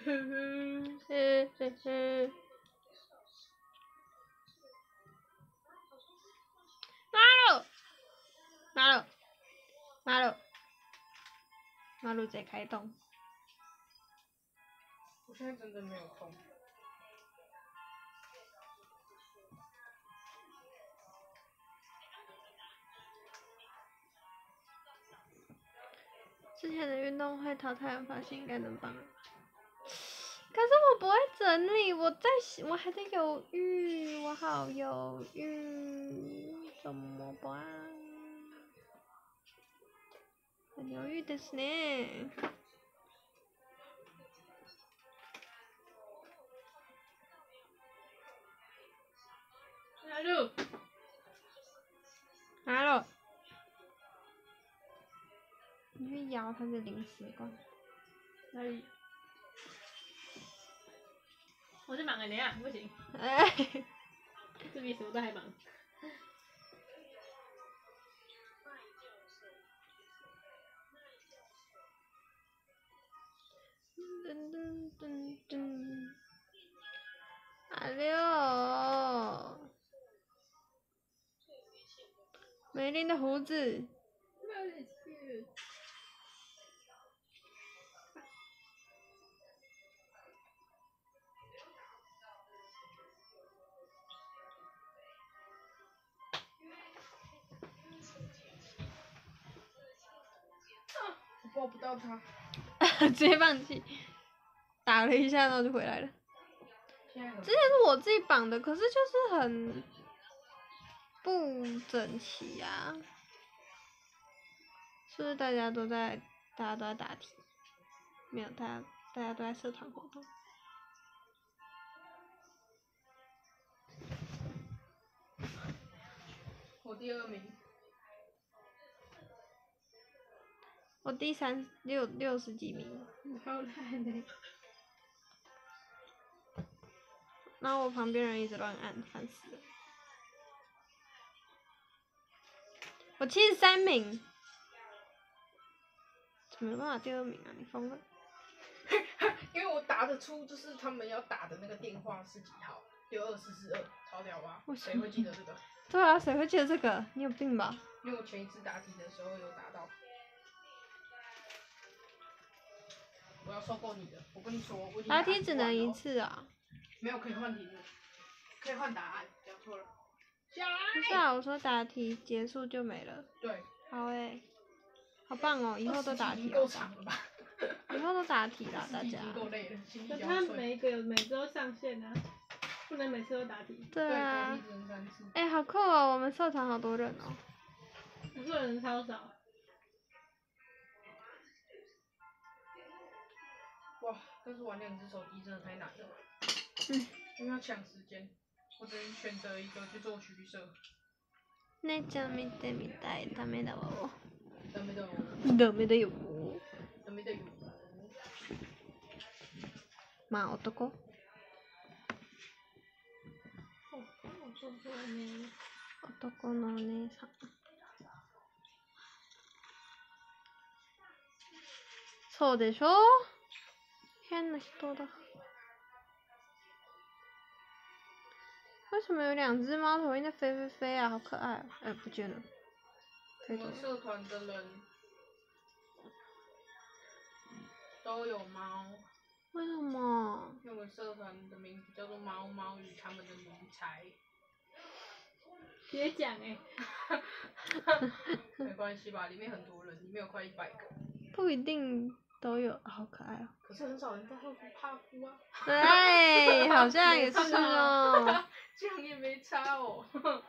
马路在开动。 我现在真的没有空。 之前的运动会淘汰的发型应该能帮。可是我不会整理，我还在犹豫，我好犹豫，怎么办？很犹豫的是呢。拿了。你去摇它的零食罐。 哪里？我在忙啊，等下不行。 哎。 这比什么都还忙。 6，梅林的胡子。 我抱不到他。 直接放弃，打了一下然后就回来了。之前是我自己绑的，可是就是很不整齐啊。是不是大家都在答题？没有，大家都在社团活动。 我第2名。 我第60几名。 好烂的。 然后我旁边人一直乱按，烦死了。我73名。怎么没办法第2名啊？你疯了？ 因为我答得出，就是他们要打的那个电话是几号，62442，超屌吧？谁会记得这个？ 对啊，谁会记得这个？你有病吧？ 因为我前一次答题的时候有答到。我要受够你的，我跟你说，我已经答题只能1次啊。 没有可以换题目，可以换答案，讲错了。 不是啊，我说答题结束就没了。 对。 好欸，好棒哦，以后都答题够长了吧？ 以后都答题啦，大家。 够累了， 可他每周上线啊，不能每次都答题。 对啊。 答题只能3次。 哎，好酷哦，我们社团好多人哦。 我做人超少。 哇，但是玩2只手机真的太难了。因为要抢时间，我只能选择一个去做取舍。 姉ちゃん見てみたい。ダメだわ。 ダメだよ。 ダメだよ。 ダメだよ。 まあ男。男のお姉さん。そうでしょ？変な人だ。为什么有2只猫头鹰在飞啊？好可爱哦！哎，不见了。 我们社团的人都有猫。 为什么？ 因为我们社团的名字叫做猫猫与他们的奴才。 别讲哎。 没关系吧，里面很多人，里面有快100个。 不一定都有，好可爱哦。 可是很少人在后面怕哭啊。 对，好像也是哦。 这样也没差哦。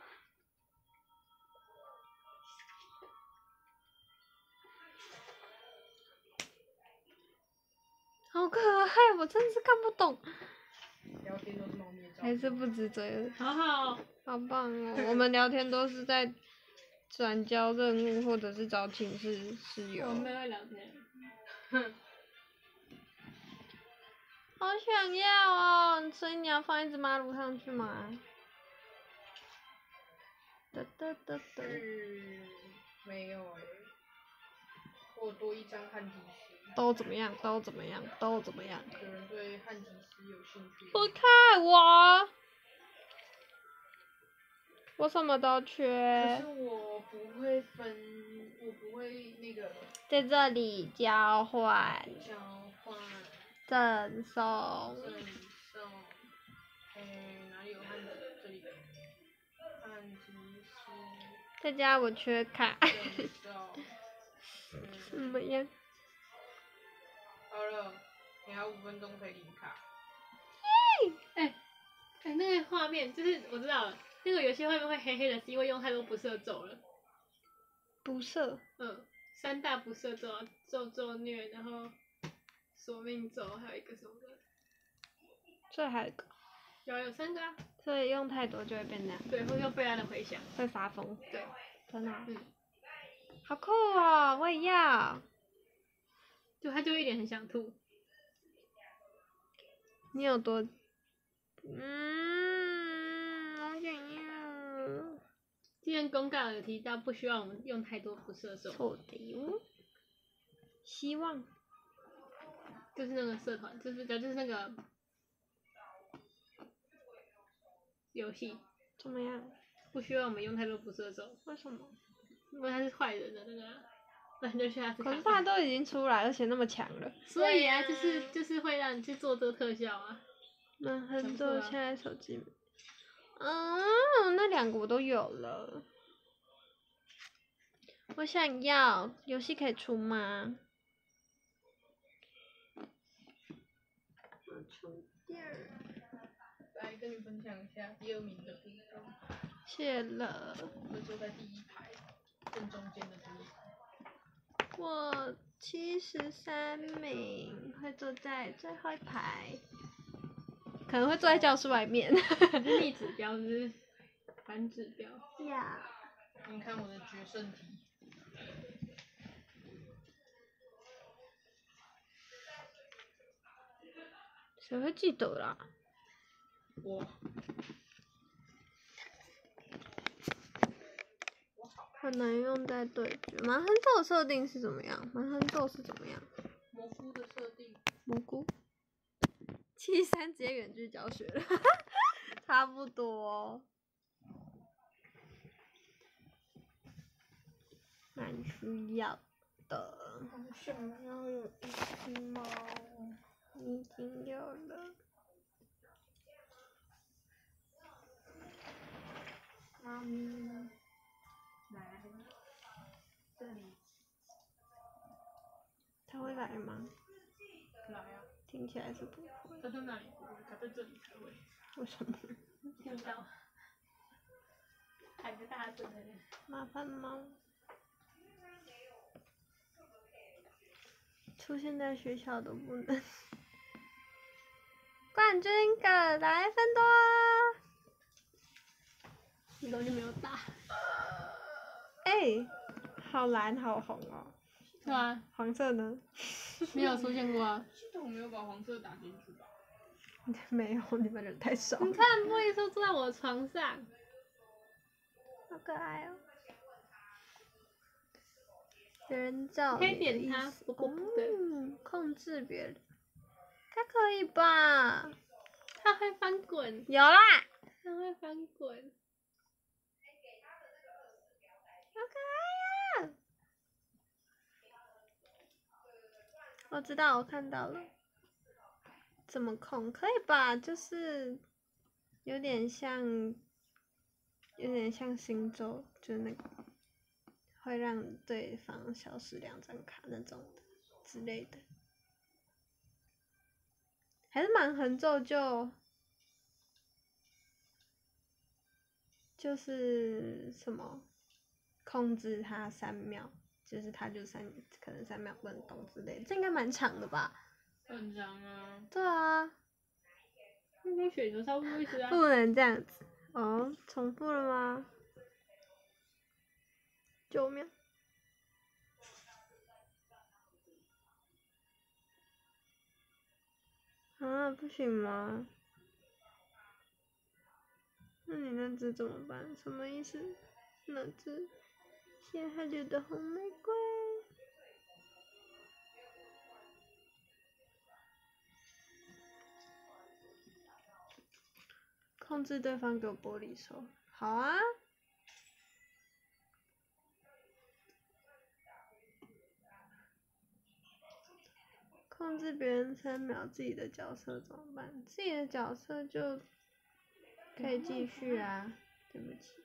好可爱，我真是看不懂。 聊天都是猫咪的照片。 还是不值得。 好好。 好棒哦！我们聊天都是在转交任务或者是找寝室友。 我们会聊天。 好想要哦，所以你要放一只马鲁上去吗？ 没有哎。我我多一张汉吉斯。 都怎么样？都怎么样？都怎么样？ 有人对汉吉斯有兴趣？ 不看我，我什么都缺。 可是我不会分，我不会那个。 在这里交换。 交换。 赠送。 赠送。哪里有汉吉？这里。汉吉斯。 在家我缺卡。 赠送。 怎么样？ 好了，你还有5分钟可以领卡。 耶！那个画面就是我知道了，那个游戏画面会黑黑的，是因为用太多不赦咒了。 不赦 ？3大不赦咒啊，咒虐，然后索命咒，还有一个什么的。 这还有一个。 有3个啊。 所以用太多就会变那样。 对，会用贝拉的回响。 会发疯。 对。 真的。好酷哦！我也要。 就他就一脸很想吐。 你有多？好想要。 今天公告有提到，不需要我们用太多不赦咒。 错的。希望。 就是那个社团，就是那个游戏。 怎么样？ 不需要我们用太多不赦咒。 为什么？ 因为他是坏人的那个。那就去他。 可是他都已经出来，而且那么强了。 所以啊，就是会让你去做这个特效啊。 那很多现在手机。那2个我都有了。我想要，游戏可以出吗？我充电。 来跟你分享一下第2名的部分。 谢了。 我坐在第1排，正中间的第1排。 我73名，会坐在最后一排，可能会坐在教室外面。 逆指标是反指标。 呀。 你看我的决胜题。 谁会记得啦？ 我。 很难用在对决。蛮横咒设定是怎么样？蛮横咒是怎么样？ 蘑菇的设定。 蘑菇。73直接远距教学了，差不多。蛮需要的。 好想要有一只猫。 已经有了。 猫咪。来。这里。 他会来吗？ 来啊。 听起来是不会。 他在那里不会，他在这里才会。 为什么？ 听不到。喊个大声的。 麻烦猫。出现在学校都不能。冠军葛莱芬多。 你根本就没有打。 好蓝好红哦。 是啊。 黄色呢？ 没有出现过啊。 系统没有把黄色打进去吧？ 没有，你们人太少。 你看，茉莉说坐在我的床上。 好可爱哦。人造。 可以点它，不不的。 控制别人。它可以吧？ 它会翻滚。 有啦。 它会翻滚。 好可爱呀！我知道，我看到了。怎么控？可以吧？就是有点像星咒，就是那个会让对方消失2张卡那种的之类的。还是蛮横咒就是什么控制他3秒，就是他就可能3秒不能动之类的，这应该蛮长的吧？ 很长啊。 对啊。 跟雪球差不多意思啊。 不能这样子。重复了吗？救命！不行吗？那你那只怎么办？什么意思？那只谢海流的红玫瑰。 控制对方给我玻璃手，好啊。控制别人3秒，自己的角色怎么办？自己的角色就可以继续啊。对不起。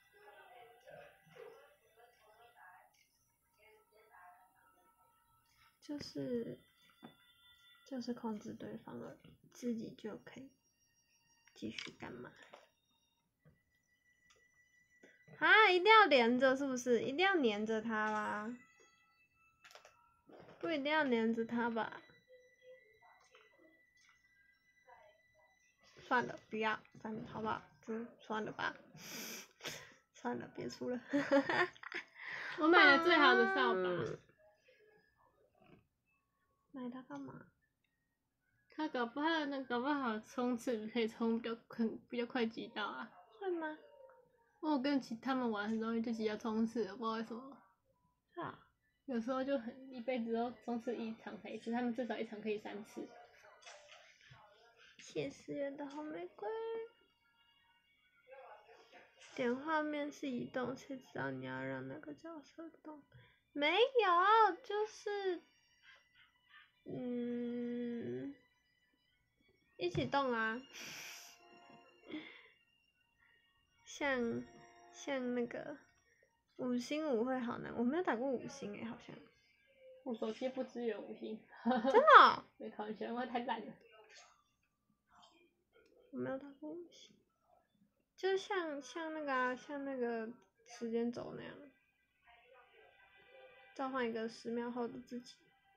就是控制对方了，自己就可以继续干嘛？啊，一定要连着是不是？一定要黏着他吗？不一定要黏着他吧？算了，不要，反正好不好？就算了吧。算了，别出了。 我买了最好的扫把。 买它干嘛？ 它搞不好冲刺可以冲比较快击到啊。 会吗？ 我跟他们玩很容易就击到冲刺，我不知道为什么。 啊。 有时候就一辈子都冲刺1场才1次，他们至少1场可以3次。 谢思源的红玫瑰。点画面是移动，谁知道你要让那个角色动？没有，就是一起动啊。像那个5星舞会好难，我没有打过5星好像。 我手机不支援5星。 真的哦？ 没开玩笑，因为太烂了。 我没有打过5星，就是像那个时间轴那样，召唤一个10秒后的自己。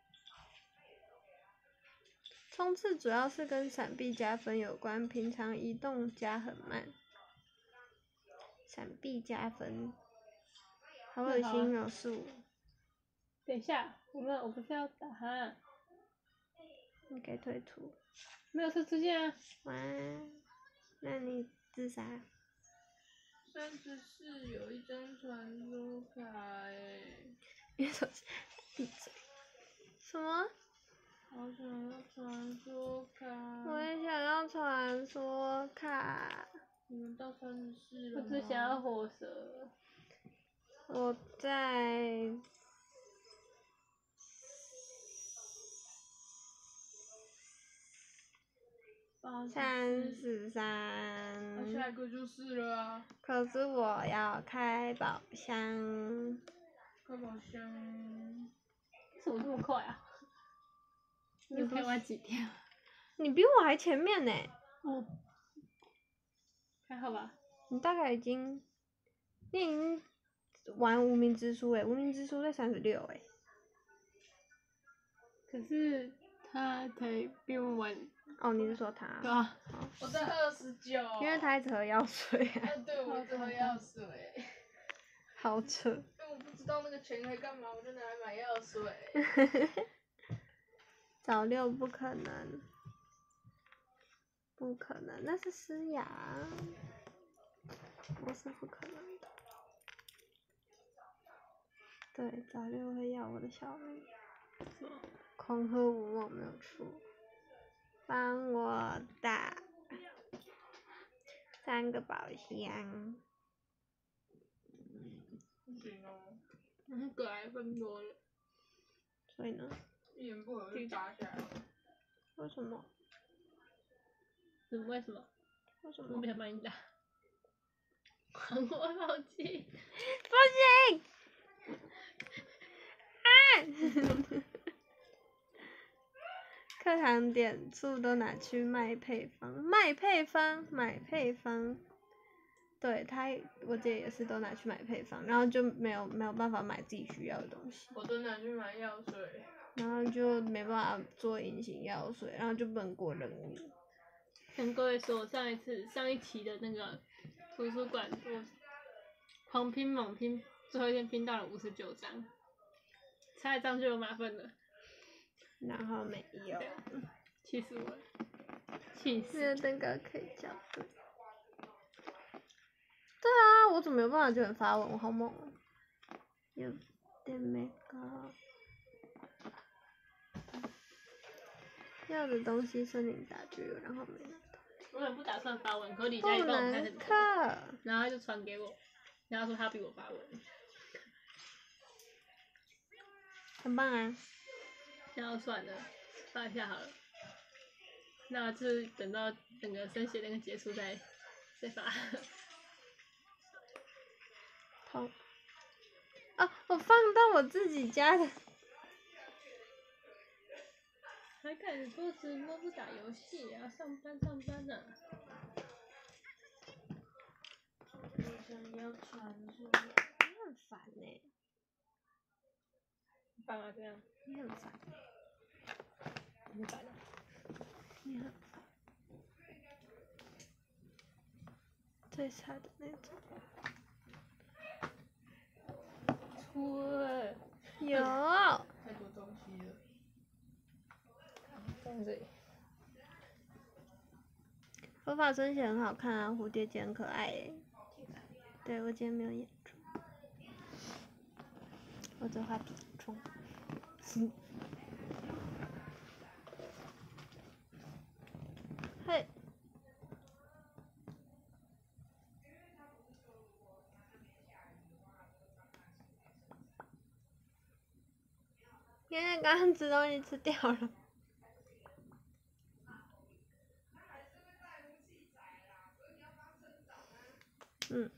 冲刺主要是跟闪避加分有关，平常移动加很慢。闪避加分，好恶心哦！树。 等一下，我不是要打他。 你可以退出。 没有出现啊。 哇，那你自杀。 34有一张传说卡别手机，闭嘴。什么？ 好想要传说卡。 我也想要传说卡。 你们到34了吗？ 我只想要火蛇。 我在。343。 那下一个就是了啊。 可是我要开宝箱。 开宝箱。 怎么这么快啊？你陪我几天？ 你比我还前面呢。 还好吧。 你大概你已经玩无名之书无名之书在36 可是他才比我晚。 哦，你是说他？ 对啊。 我在29。 因为他一直喝药水啊。 对，我一直喝药水。 好扯。 因为我不知道那个钱可以干嘛，我就拿来买药水。 早6不可能。不可能，那是诗雅。我是不可能的。对，早6会要我的小命。狂喝无梦没有出。帮我打3个宝箱。 不行哦。 那个还分多了。 所以呢？ 一言不合就打起来了。 为什么？ 为什么？ 为什么？ 我不想帮你打。我放弃。 不行！啊！课堂点数都拿去卖配方，买配方。对我姐也是都拿去买配方，然后就没有办法买自己需要的东西。 我都拿去买药水。 然后就没办法做隐形药水，然后就不能过任务。 跟各位说，上一期的那个图书馆，我狂拼猛拼，最后一天拼到了59张，差一张就有马分了。 然后没有。 气死我了！气死！ 没有蛋糕可以校对。对啊，我怎么有办法就很发文？我好猛哦！有点没搞。要的东西森林大就有，然后没拿到。 我本不打算发文，可李不佳怡帮我看能很多， 看， 然后他就传给我，然后说他比我发文， 很棒啊。 然后算了，发一下好了。那就是等到整个升学那个结束再发。 好。哦，我放到我自己家的。 还敢说直播不打游戏啊？上班呢、 我想要传说。 你很烦呢。 烦啊这样。 你很烦。 你烦啊。 你很烦。最差的那种。有。 太多东西了。 在这里。 头发升起很好看啊，蝴蝶结很可爱诶。对，我今天没有眼妆，我只画笔妆。嘿。因为刚刚吃东西吃掉了。嗯。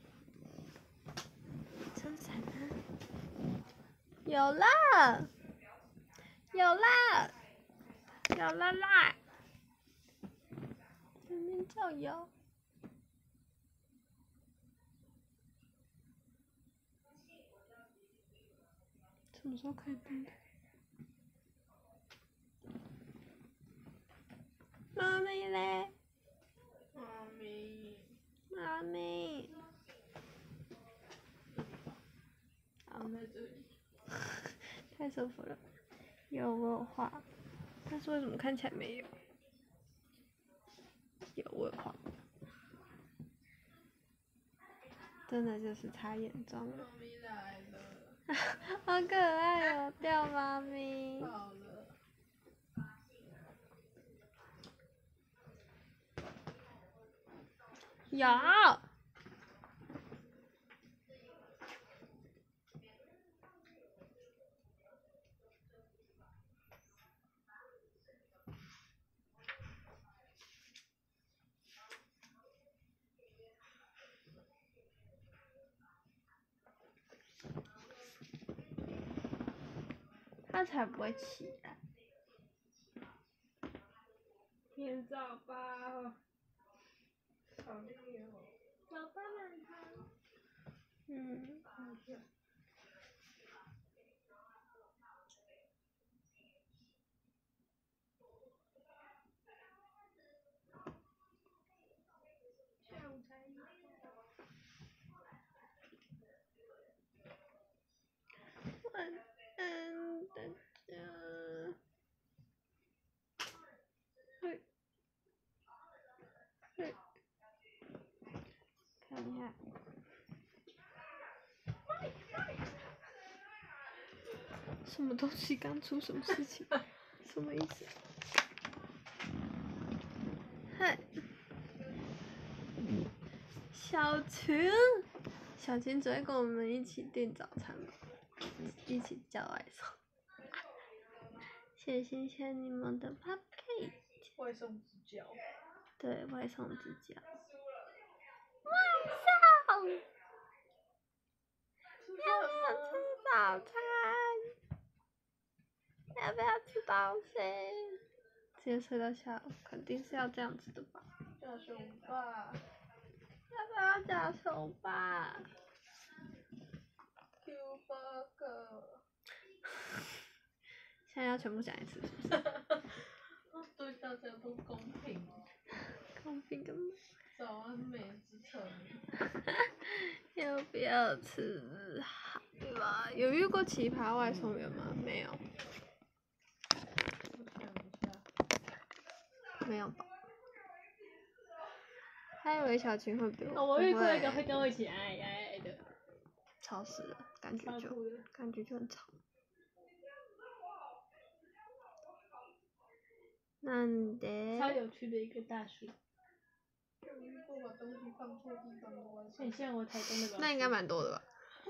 撑伞啊！有了，有啦，有了啦！前面就有。什么时候可以登？妈咪嘞？ 妈咪。 妈咪。 躺在这里。 太舒服了。有我有画，但是为什么看起来没有？有我有画。真的就是擦眼妆了。 妈咪来了。 好可爱哦，掉妈咪。 好了。 有。他才不会起来。 天早吧。 好厉害哦。 早班奶茶。 嗯。 下午才1点。 晚安，大家。嘿。嘿。看一下。什么东西刚出什么事情？什么意思？嗨。小群，小群只会跟我们一起订早餐吗？一起叫外送。谢谢你们的 cupcake。 外送之交。 对，外送之交。外送。要不要吃早餐？要不要吃东西？直接睡到下午，肯定是要这样子的吧？ 叫熊爸。 要不要叫熊爸 Q burger。 现在要全部讲一次。 对大家都公平。 公平个。 早安美之城。 要不要吃海吧？有遇过奇葩外送员吗？没有。 我想一下。 没有吧？还以为小群会比我。 哦，我遇过一个会跟我一起挨的。 吵死了，感觉就很吵。なんで？ 超有趣的一个大叔。 有遇过把东西放错地方的外送。 很像我台中那个。 那应该蛮多的吧？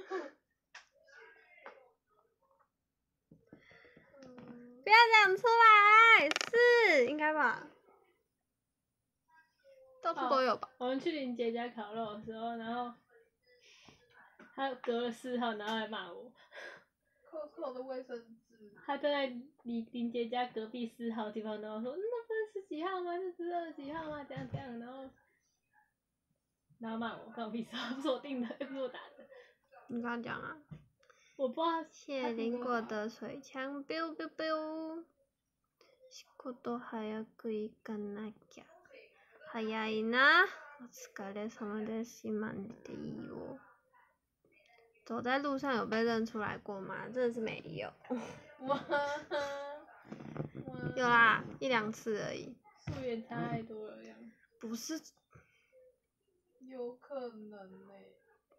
不要讲出来，是应该吧？到处都有吧？ 我们去林杰家烤肉的时候，然后他隔了4号，然后还骂我。 Costco 的卫生纸。 他站在林杰家隔壁4号的地方，然后说那不是10几号吗？是12几号吗？这样，然后骂我，关我屁事，不是我订的，又不是我打的。 你刚刚讲啊？ 我不知道。 谢林果的水枪 ，biu biu biu。仕事早く行かなきゃ。早いな。お疲れ様です。今寝ていいよ。走在路上有被认出来过吗？真的是没有。有啦，1、2次而已。 素颜差太多了，这样。 不是。 有可能欸。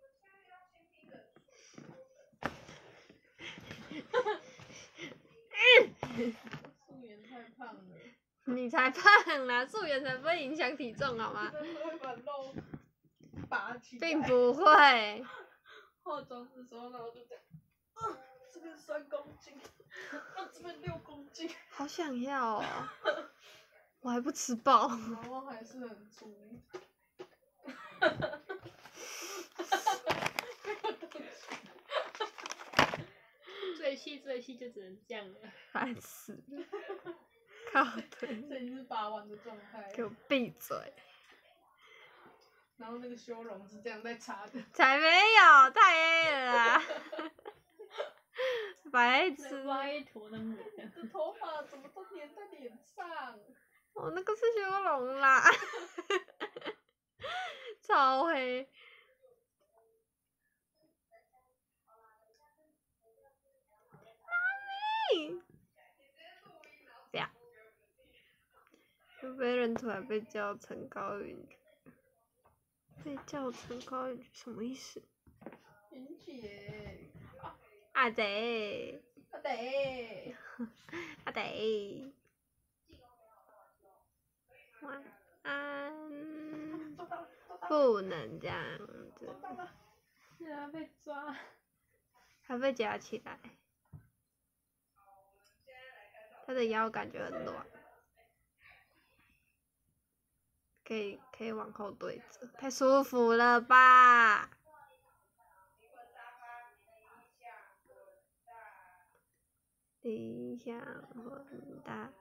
素颜太胖了。 你才胖啦，素颜才不会影响体重好吗？ 真的会把肉拔起来。 并不会。 化妆的时候，然后就这样，这边3公斤，这边6公斤。 好想要哦。我还不吃饱。 然后还是很粗。 最细就只能这样了。 烦死了。靠腿。 这已经是拔完的状态。 给我闭嘴。 然后那个修容是这样在擦的。 才没有，太黑了啦。白痴。 挖一坨的母的。 你的头发怎么都粘在脸上？ 哦，那个是修容啦。超黑。妈咪。不要。就被认出来被叫陈高云。被叫陈高云什么意思？ 云姐。 阿贼。 阿贼。 阿贼。晚安。不能这样子。 是啊，被抓。 他被夹起来。他的腰感觉很软。可以往后对着，太舒服了吧？理想混蛋。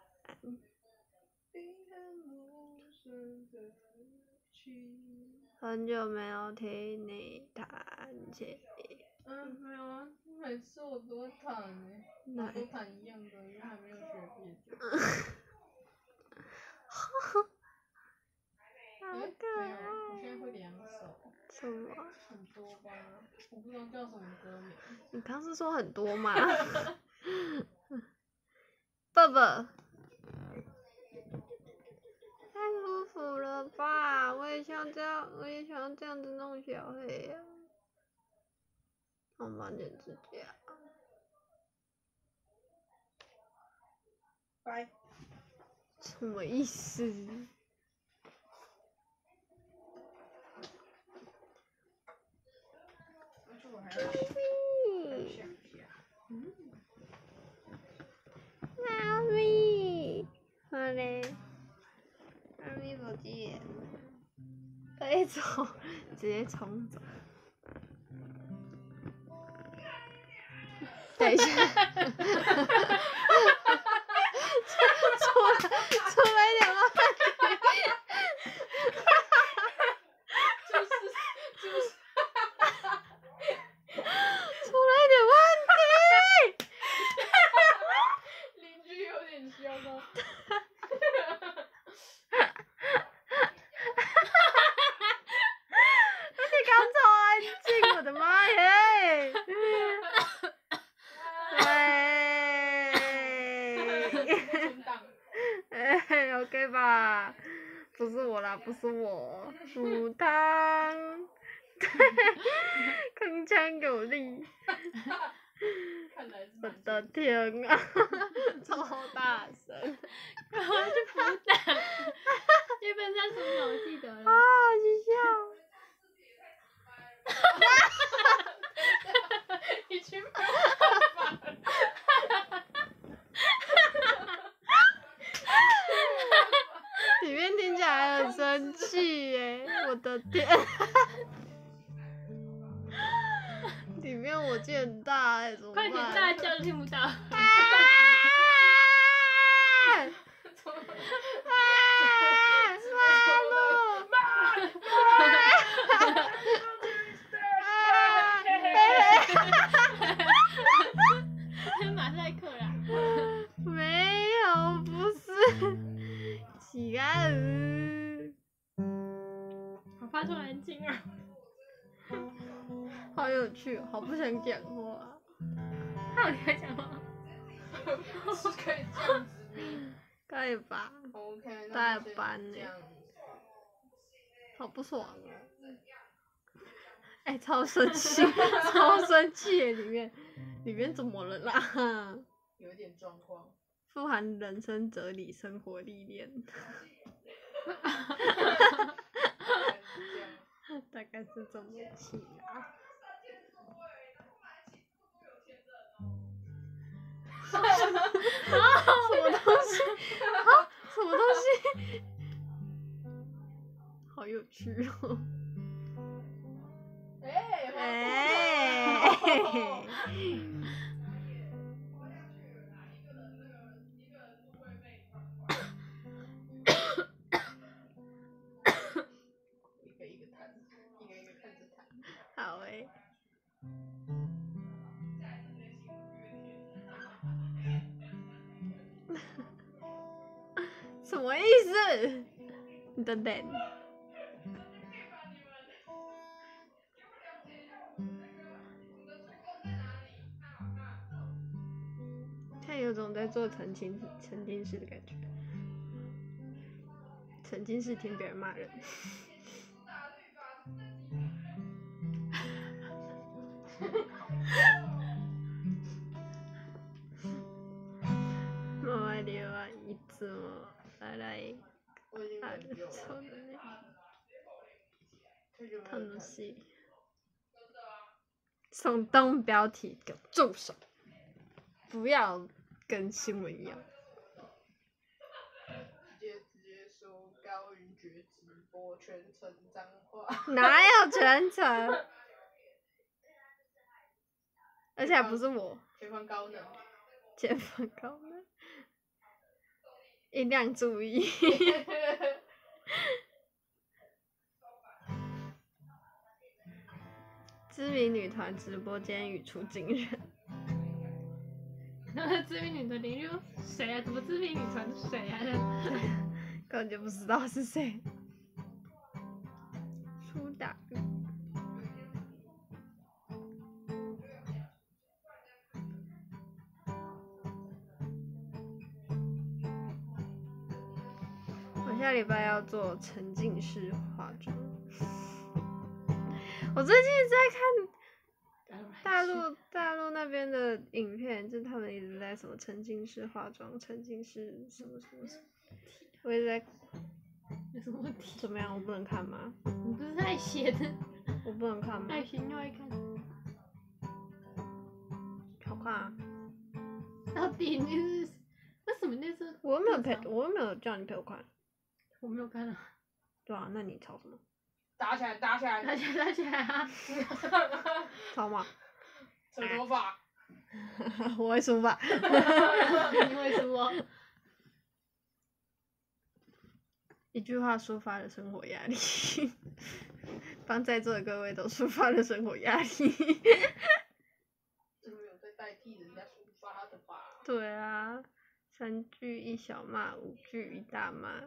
很久没有听你弹琴。 没有啊，每次我都会弹欸，我都弹一样的，因为还没有学别的。 好可爱。 我现在会2首。 什么？ 很多吧，我不知道叫什么歌名。 你刚是说很多吗？爸爸。太舒服了吧！我也想要这样子弄小黑呀。帮忙剪指甲。 拜。 什么意思？ 我还要想一下。 妈咪。好嘞。妈咪不见。可以走，直接冲走。等一下。出来一点问题。 就是出来一点问题。 邻居有点凶哦。 而且刚超安静，我的妈耶！OK 吧？不是我啦，不是我。煮汤。铿锵有力。我的天啊！超大声。 然后就不打，因为被分30秒，我记得了。 好笑。 已经没有办法了。 里面听起来很生气耶，我的天！里面我记得很大哎，怎么办？ 快点，大叫都听不到。马赛克啦。 没有，不是。乞丐。 好发出安静啊。 好有趣，好不想讲话。 那你会讲话？ 是可以这样子。 可以吧 OK， 大班呢，好不爽哦。哎、超生气，超生气耶！里面怎么了啦？ 有一点状况。 富含人生哲理、生活历练。大概是这么气啦。什么东西？啊？什么东西？好有趣哦！ 一个弹，一个看着弹。 好诶。什么意思？你的脸。现在有种在做沉浸式的感觉。沉浸式听别人骂人。周りはいつも笑いあるそうだね。楽しい。耸动标题给我住手！不要跟新闻一样。 直接说高云爵直播全程脏话。 哪有全程？而且还不是我。 前方高能。 前方高能。音量注意。知名女团直播间语出惊人。 那个知名女团林宥谁啊？怎么知名女团是谁啊？ 根本就不知道是谁。苏打绿。我下礼拜要做沉浸式化妆。我最近一直在看大陆那边的影片，就是他们一直在什么沉浸式化妆、沉浸式什么什么什么。我一直在。 有什么问题？ 怎么样？我不能看吗？ 你不是爱写的？ 我不能看吗？ 爱写又爱看。 好看啊。 到底你是为什么那次？ 我又没有叫你陪我看。 我没有看啊。 对啊，那你吵什么？ 打起来！打起来！ 打起来！打起来啊！ 吵嘛？ 扯头发。 我会输吧？ 你会输哦。 一句话抒发了生活压力，帮在座的各位都抒发了生活压力。 这没有在代替人家抒发的吧？ 对啊，3句一小骂，5句一大骂。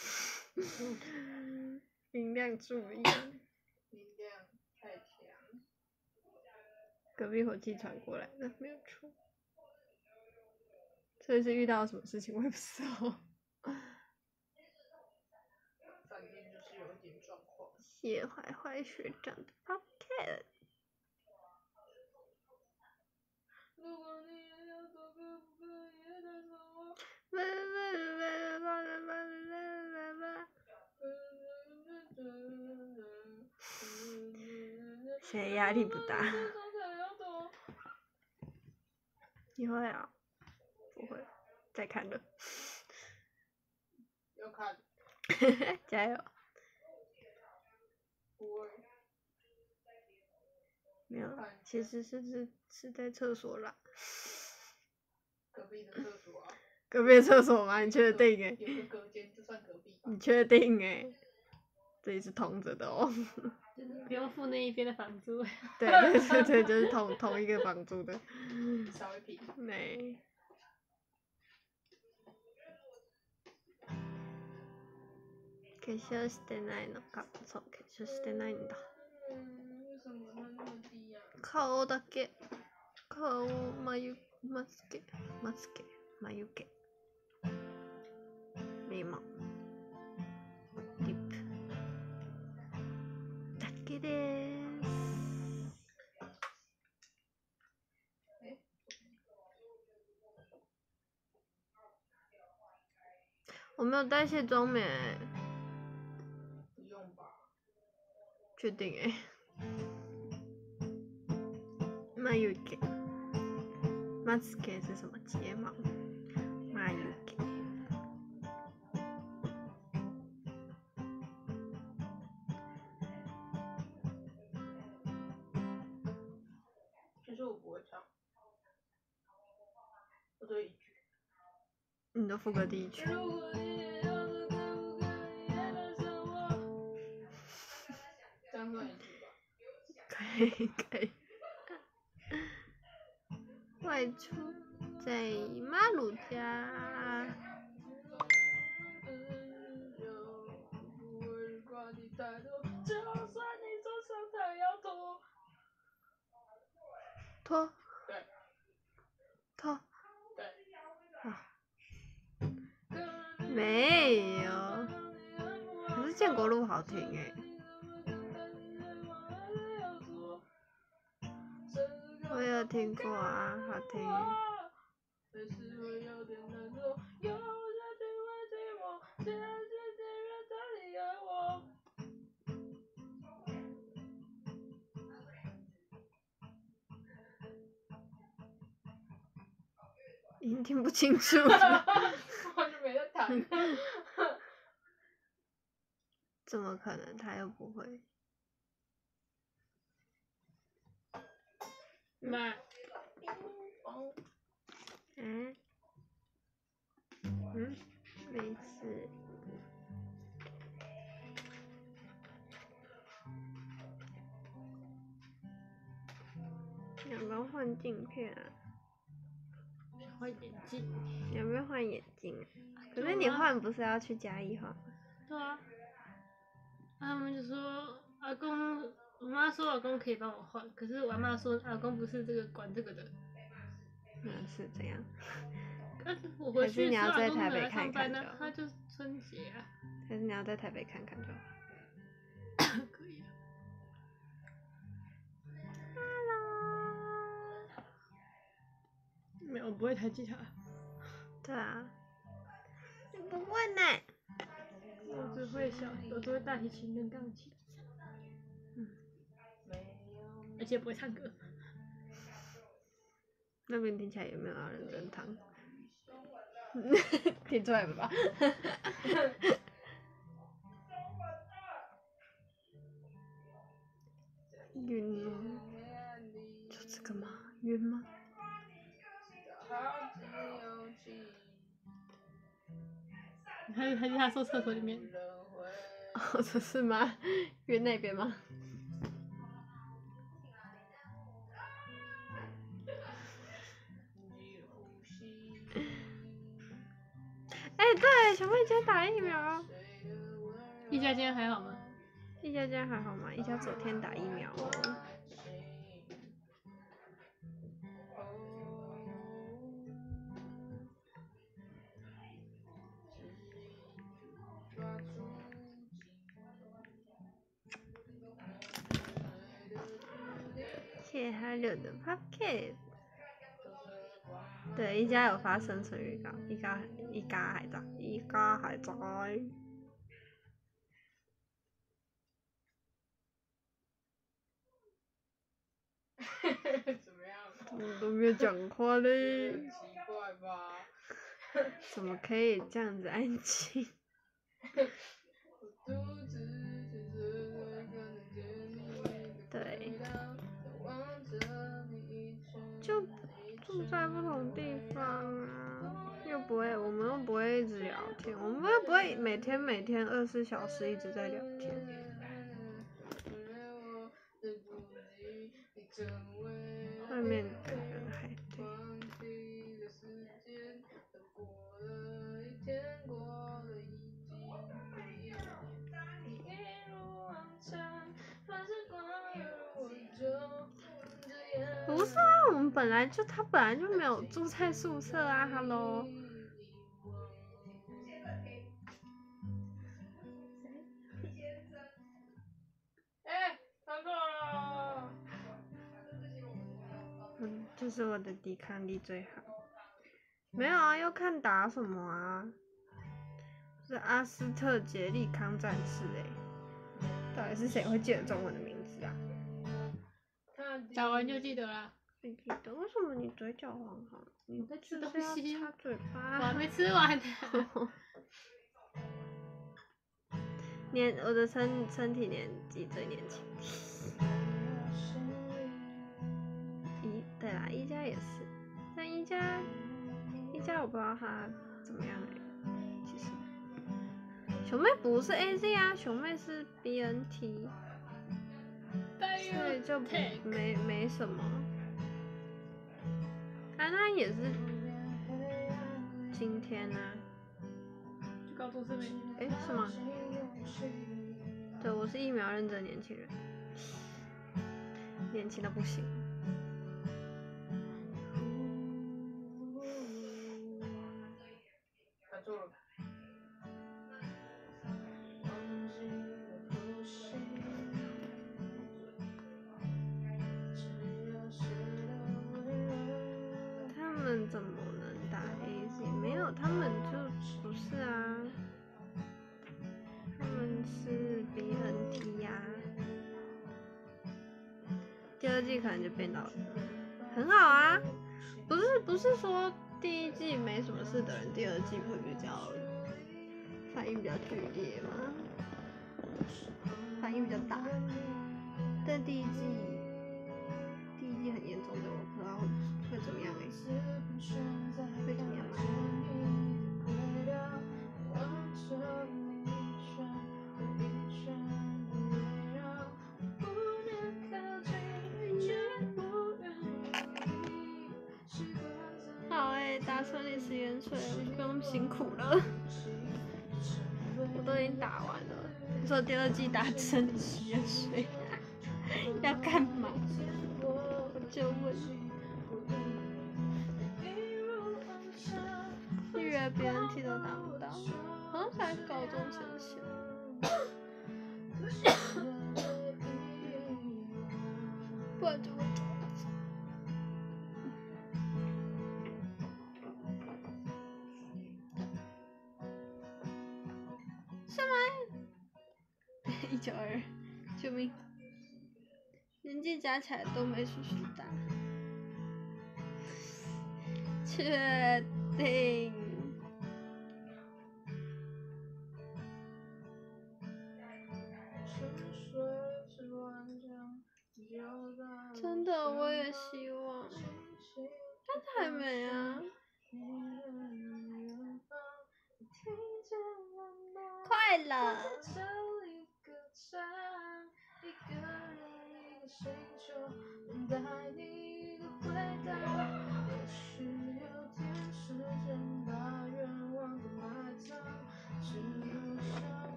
音量注意。 音量太强。 隔壁火气传过来的，没有错。这是遇到什么事情我也不知道。 反正就是有一点状况。 谢坏坏学长的 podcast。 如果你也要做个不可以的什么？ 现在压力不大。你会啊？不会，再看了。 要看。 加油。 不会。 没有，其实是在厕所啦。 隔壁的厕所啊。 隔壁的厕所吗？你确定欸？ 有个隔间，就算隔壁吧。 你确定欸？这里是通着的哦。 不用付那一边的房租。 对，就是同一个房租的。 少一瓶。 对。化粧してないのか。そう、化粧してないんだ。 为什么它那么低呀？ 顔だけ。顔、眉毛、眉毛。眉毛。リップ。だけです。我没有带卸妆棉欸。 不用吧。 确定欸。眉毛。まつげ是什么？睫毛。眉毛。 其实我不会唱，我只会一句。 你的副歌第一句。 这样算一句吧。 可以。外出在马路家。拖。 对。 拖。 对。 啊。没有。可是建国路好听欸。我有听过啊，好听。已经听不清楚了。 完全没在弹。 怎么可能？他又不会。 妈。没事。 要不要换镜片啊？ 想换眼镜。 要不要换眼镜啊？可是你换不是要去嘉义换吗？ 对啊。他们就说阿公，我妈说阿公可以帮我换，可是我阿妈说阿公不是这个管这个的。 那是怎样？ 我回去还是你要在阿公没来台北看上班呢， 看就好。 他就是春节啊。 还是你要在台北看看就好。 可以啊。没有，我不会弹吉他。 对啊。你不会呢。 我只会我只会大提琴跟钢琴。而且不会唱歌。 那边听起来有没有要认真唱？听出来了吧？晕了。就这个吗？晕吗？ 还是他说厕所里面。 哦，这是吗？晕那边吗？对，小妹今天打疫苗。 一家今天还好吗？ 一家今天还好吗？一家昨天打疫苗哦。谢谢他留的 Pocket。对，一家有发生存预告，一家还在。 怎么样？ 怎么都没有讲话嘞？ 很奇怪吧？ 怎么可以这样子安静？对，就住在不同地方啊，又不会，我们又不会一直聊天，我们又不会每天24小时一直在聊天。外面可能还对。不是啊，他本来就没有住在宿舍啊 ，Hello。 他过了。 就是我的抵抗力最好。没有啊，要看打什么啊？是阿斯特杰利康战士到底是谁会记得中文的名字啊？ 打完就记得啦。 会记得？为什么你嘴角黄黄？你在吃东西。擦嘴巴。 我还没吃完呢。 我的身体年纪最年轻。对啦，一家也是，但一家我不知道他怎么样其实。熊妹不是 AZ 啊，熊妹是 BNT， 所以就没什么。他也是今天啊。 就高度是没。 是吗？对，我是疫苗认证年轻人，年轻的不行。 他做了。 他们怎么能打 AZ？ 没有，他们就不是啊，他们是 BNT 呀。第2季可能就变到很好啊，不是说第1季没什么事的人，第2季会比较反应比较剧烈吗？反应比较大，但第一季很严重的，我不知道会怎么样会怎么样吗？好打生理食盐水，我就不用那么辛苦了。我都已经打完了，你说第2季打生理食盐水要干嘛？我就问。预约 BNT 都打不到，好像才高中前线。不然就会打。什么？192，救命！年纪加起来都没叔叔大。确定？真的，我也希望，但是还没啊。快了。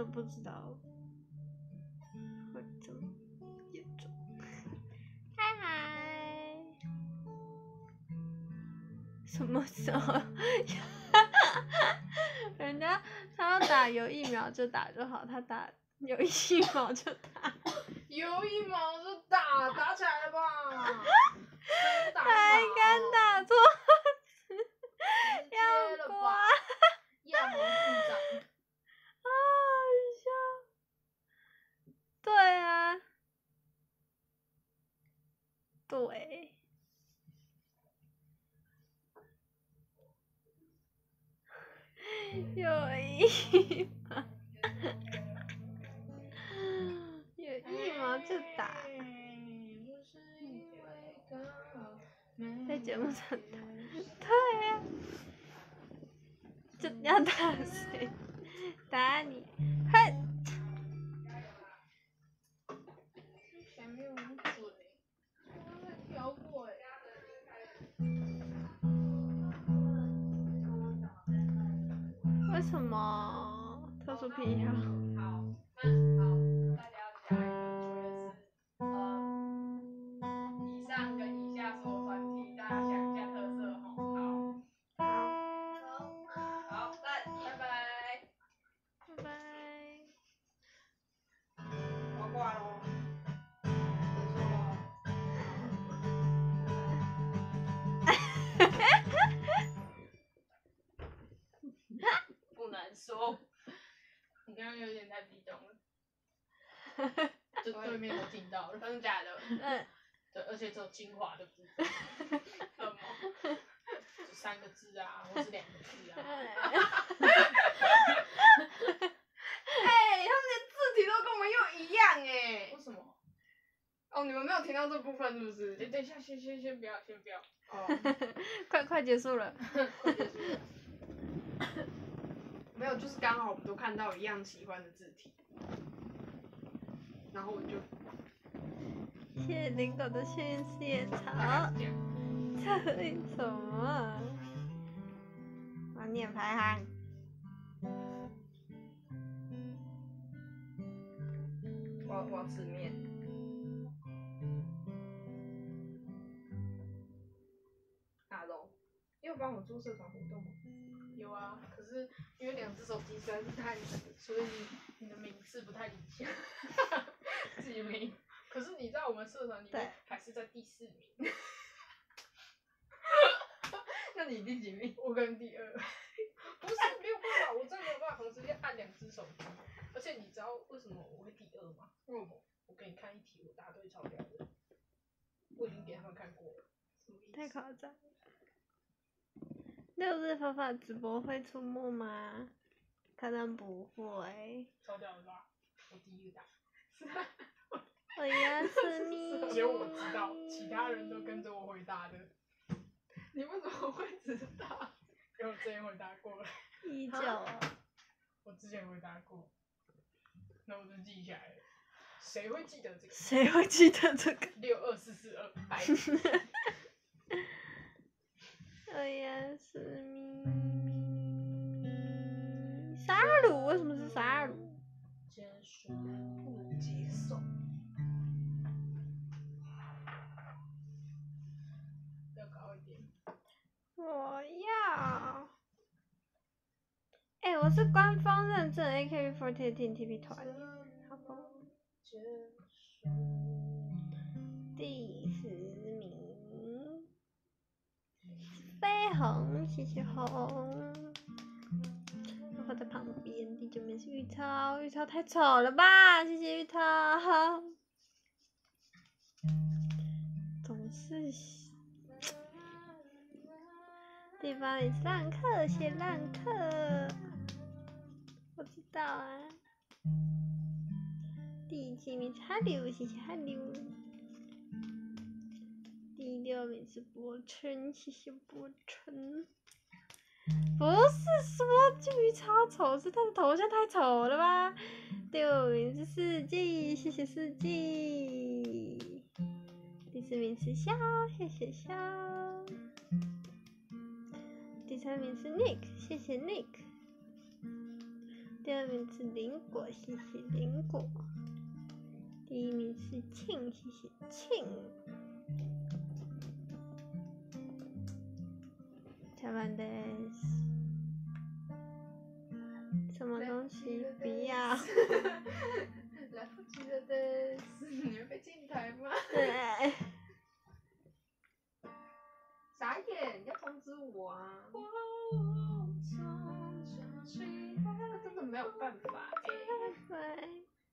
的不知道会这么严重。嗨嗨，什么时候？人家他要打有疫苗就打就好，他打有疫苗就打。 有一毛就打起来了吧？ 还敢打错字，要挂。 亚毛部长。 啊，好笑。对啊。对。有疫苗，有疫苗就打。在节目上打，对呀、这要打谁？打你，哼！ 前面很准我在调过为什么特殊癖好？ 好，大家要加一个作业是，以上跟以下所有专题，大家想一下特色吼。好，拜拜。 拜拜。 我挂咯。不能说。你刚刚有点太激动了。就对面都听到了。真的假的？ 嗯。 对，而且只有精华的部分。什么？就3个字啊，或是2个字啊。他们连字体都跟我们用一样哎。为什么？哦，你们没有听到这部分是不是？等一下，先不要。哦。 快结束了。 快结束了。没有，就是刚好我们都看到一样喜欢的字体，然后我就。 谢谢林狗的训练草。这为什么？我念排行。 我要吃面。阿龙，你有帮我做社团活动吗？有啊，可是因为2只手机实在是太难了，所以你的名次不太理想。几名？可是你在我们社团里面还是在第4名。那你第几名？我跟第2。不是，没有办法，我真的没有办法同时间按2只手机。而且你知道为什么我会第2吗？因为我给你看一题，我答对超标的。我已经给他们看过了。 太夸张。6日法法直播会出没吗？可能不会。 超屌的吧？我第1个答。 我要是你。 只有我知道，其他人都跟着我回答的。你为什么会知道？因为我之前回答过了。 19。 我之前回答过，那我就记下来了。谁会记得这个？ 谁会记得这个 62442白痴。 我要是你。沙鲁？为什么是沙鲁？ 接受不接受？要高一点。 我要。我是官方认证 AKB48 TP 团，好不好？第10名。绯红，谢谢红。我在旁边，第9名是玉超，玉超太丑了吧？谢谢玉超。总是。第8名是浪客，谢谢浪客。我知道啊。第7名是哈溜，谢谢哈溜。第6名是博春，谢谢博春。不是说玉超丑，是他的头像太丑了吧？第5名是四季，谢谢四季。第4名是笑，谢谢笑。第3名是 Nick， 谢谢 Nick。 第二名是林果，谢谢林果。第一名是庆，谢谢庆。下班的什么东西？不要。 来不及了的，你会被禁台吗？ 对。 傻眼，要通知我啊！他真的没有办法拜。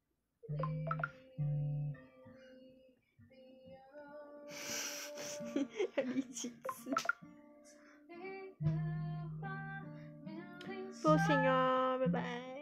要离几次？不行哦，拜拜。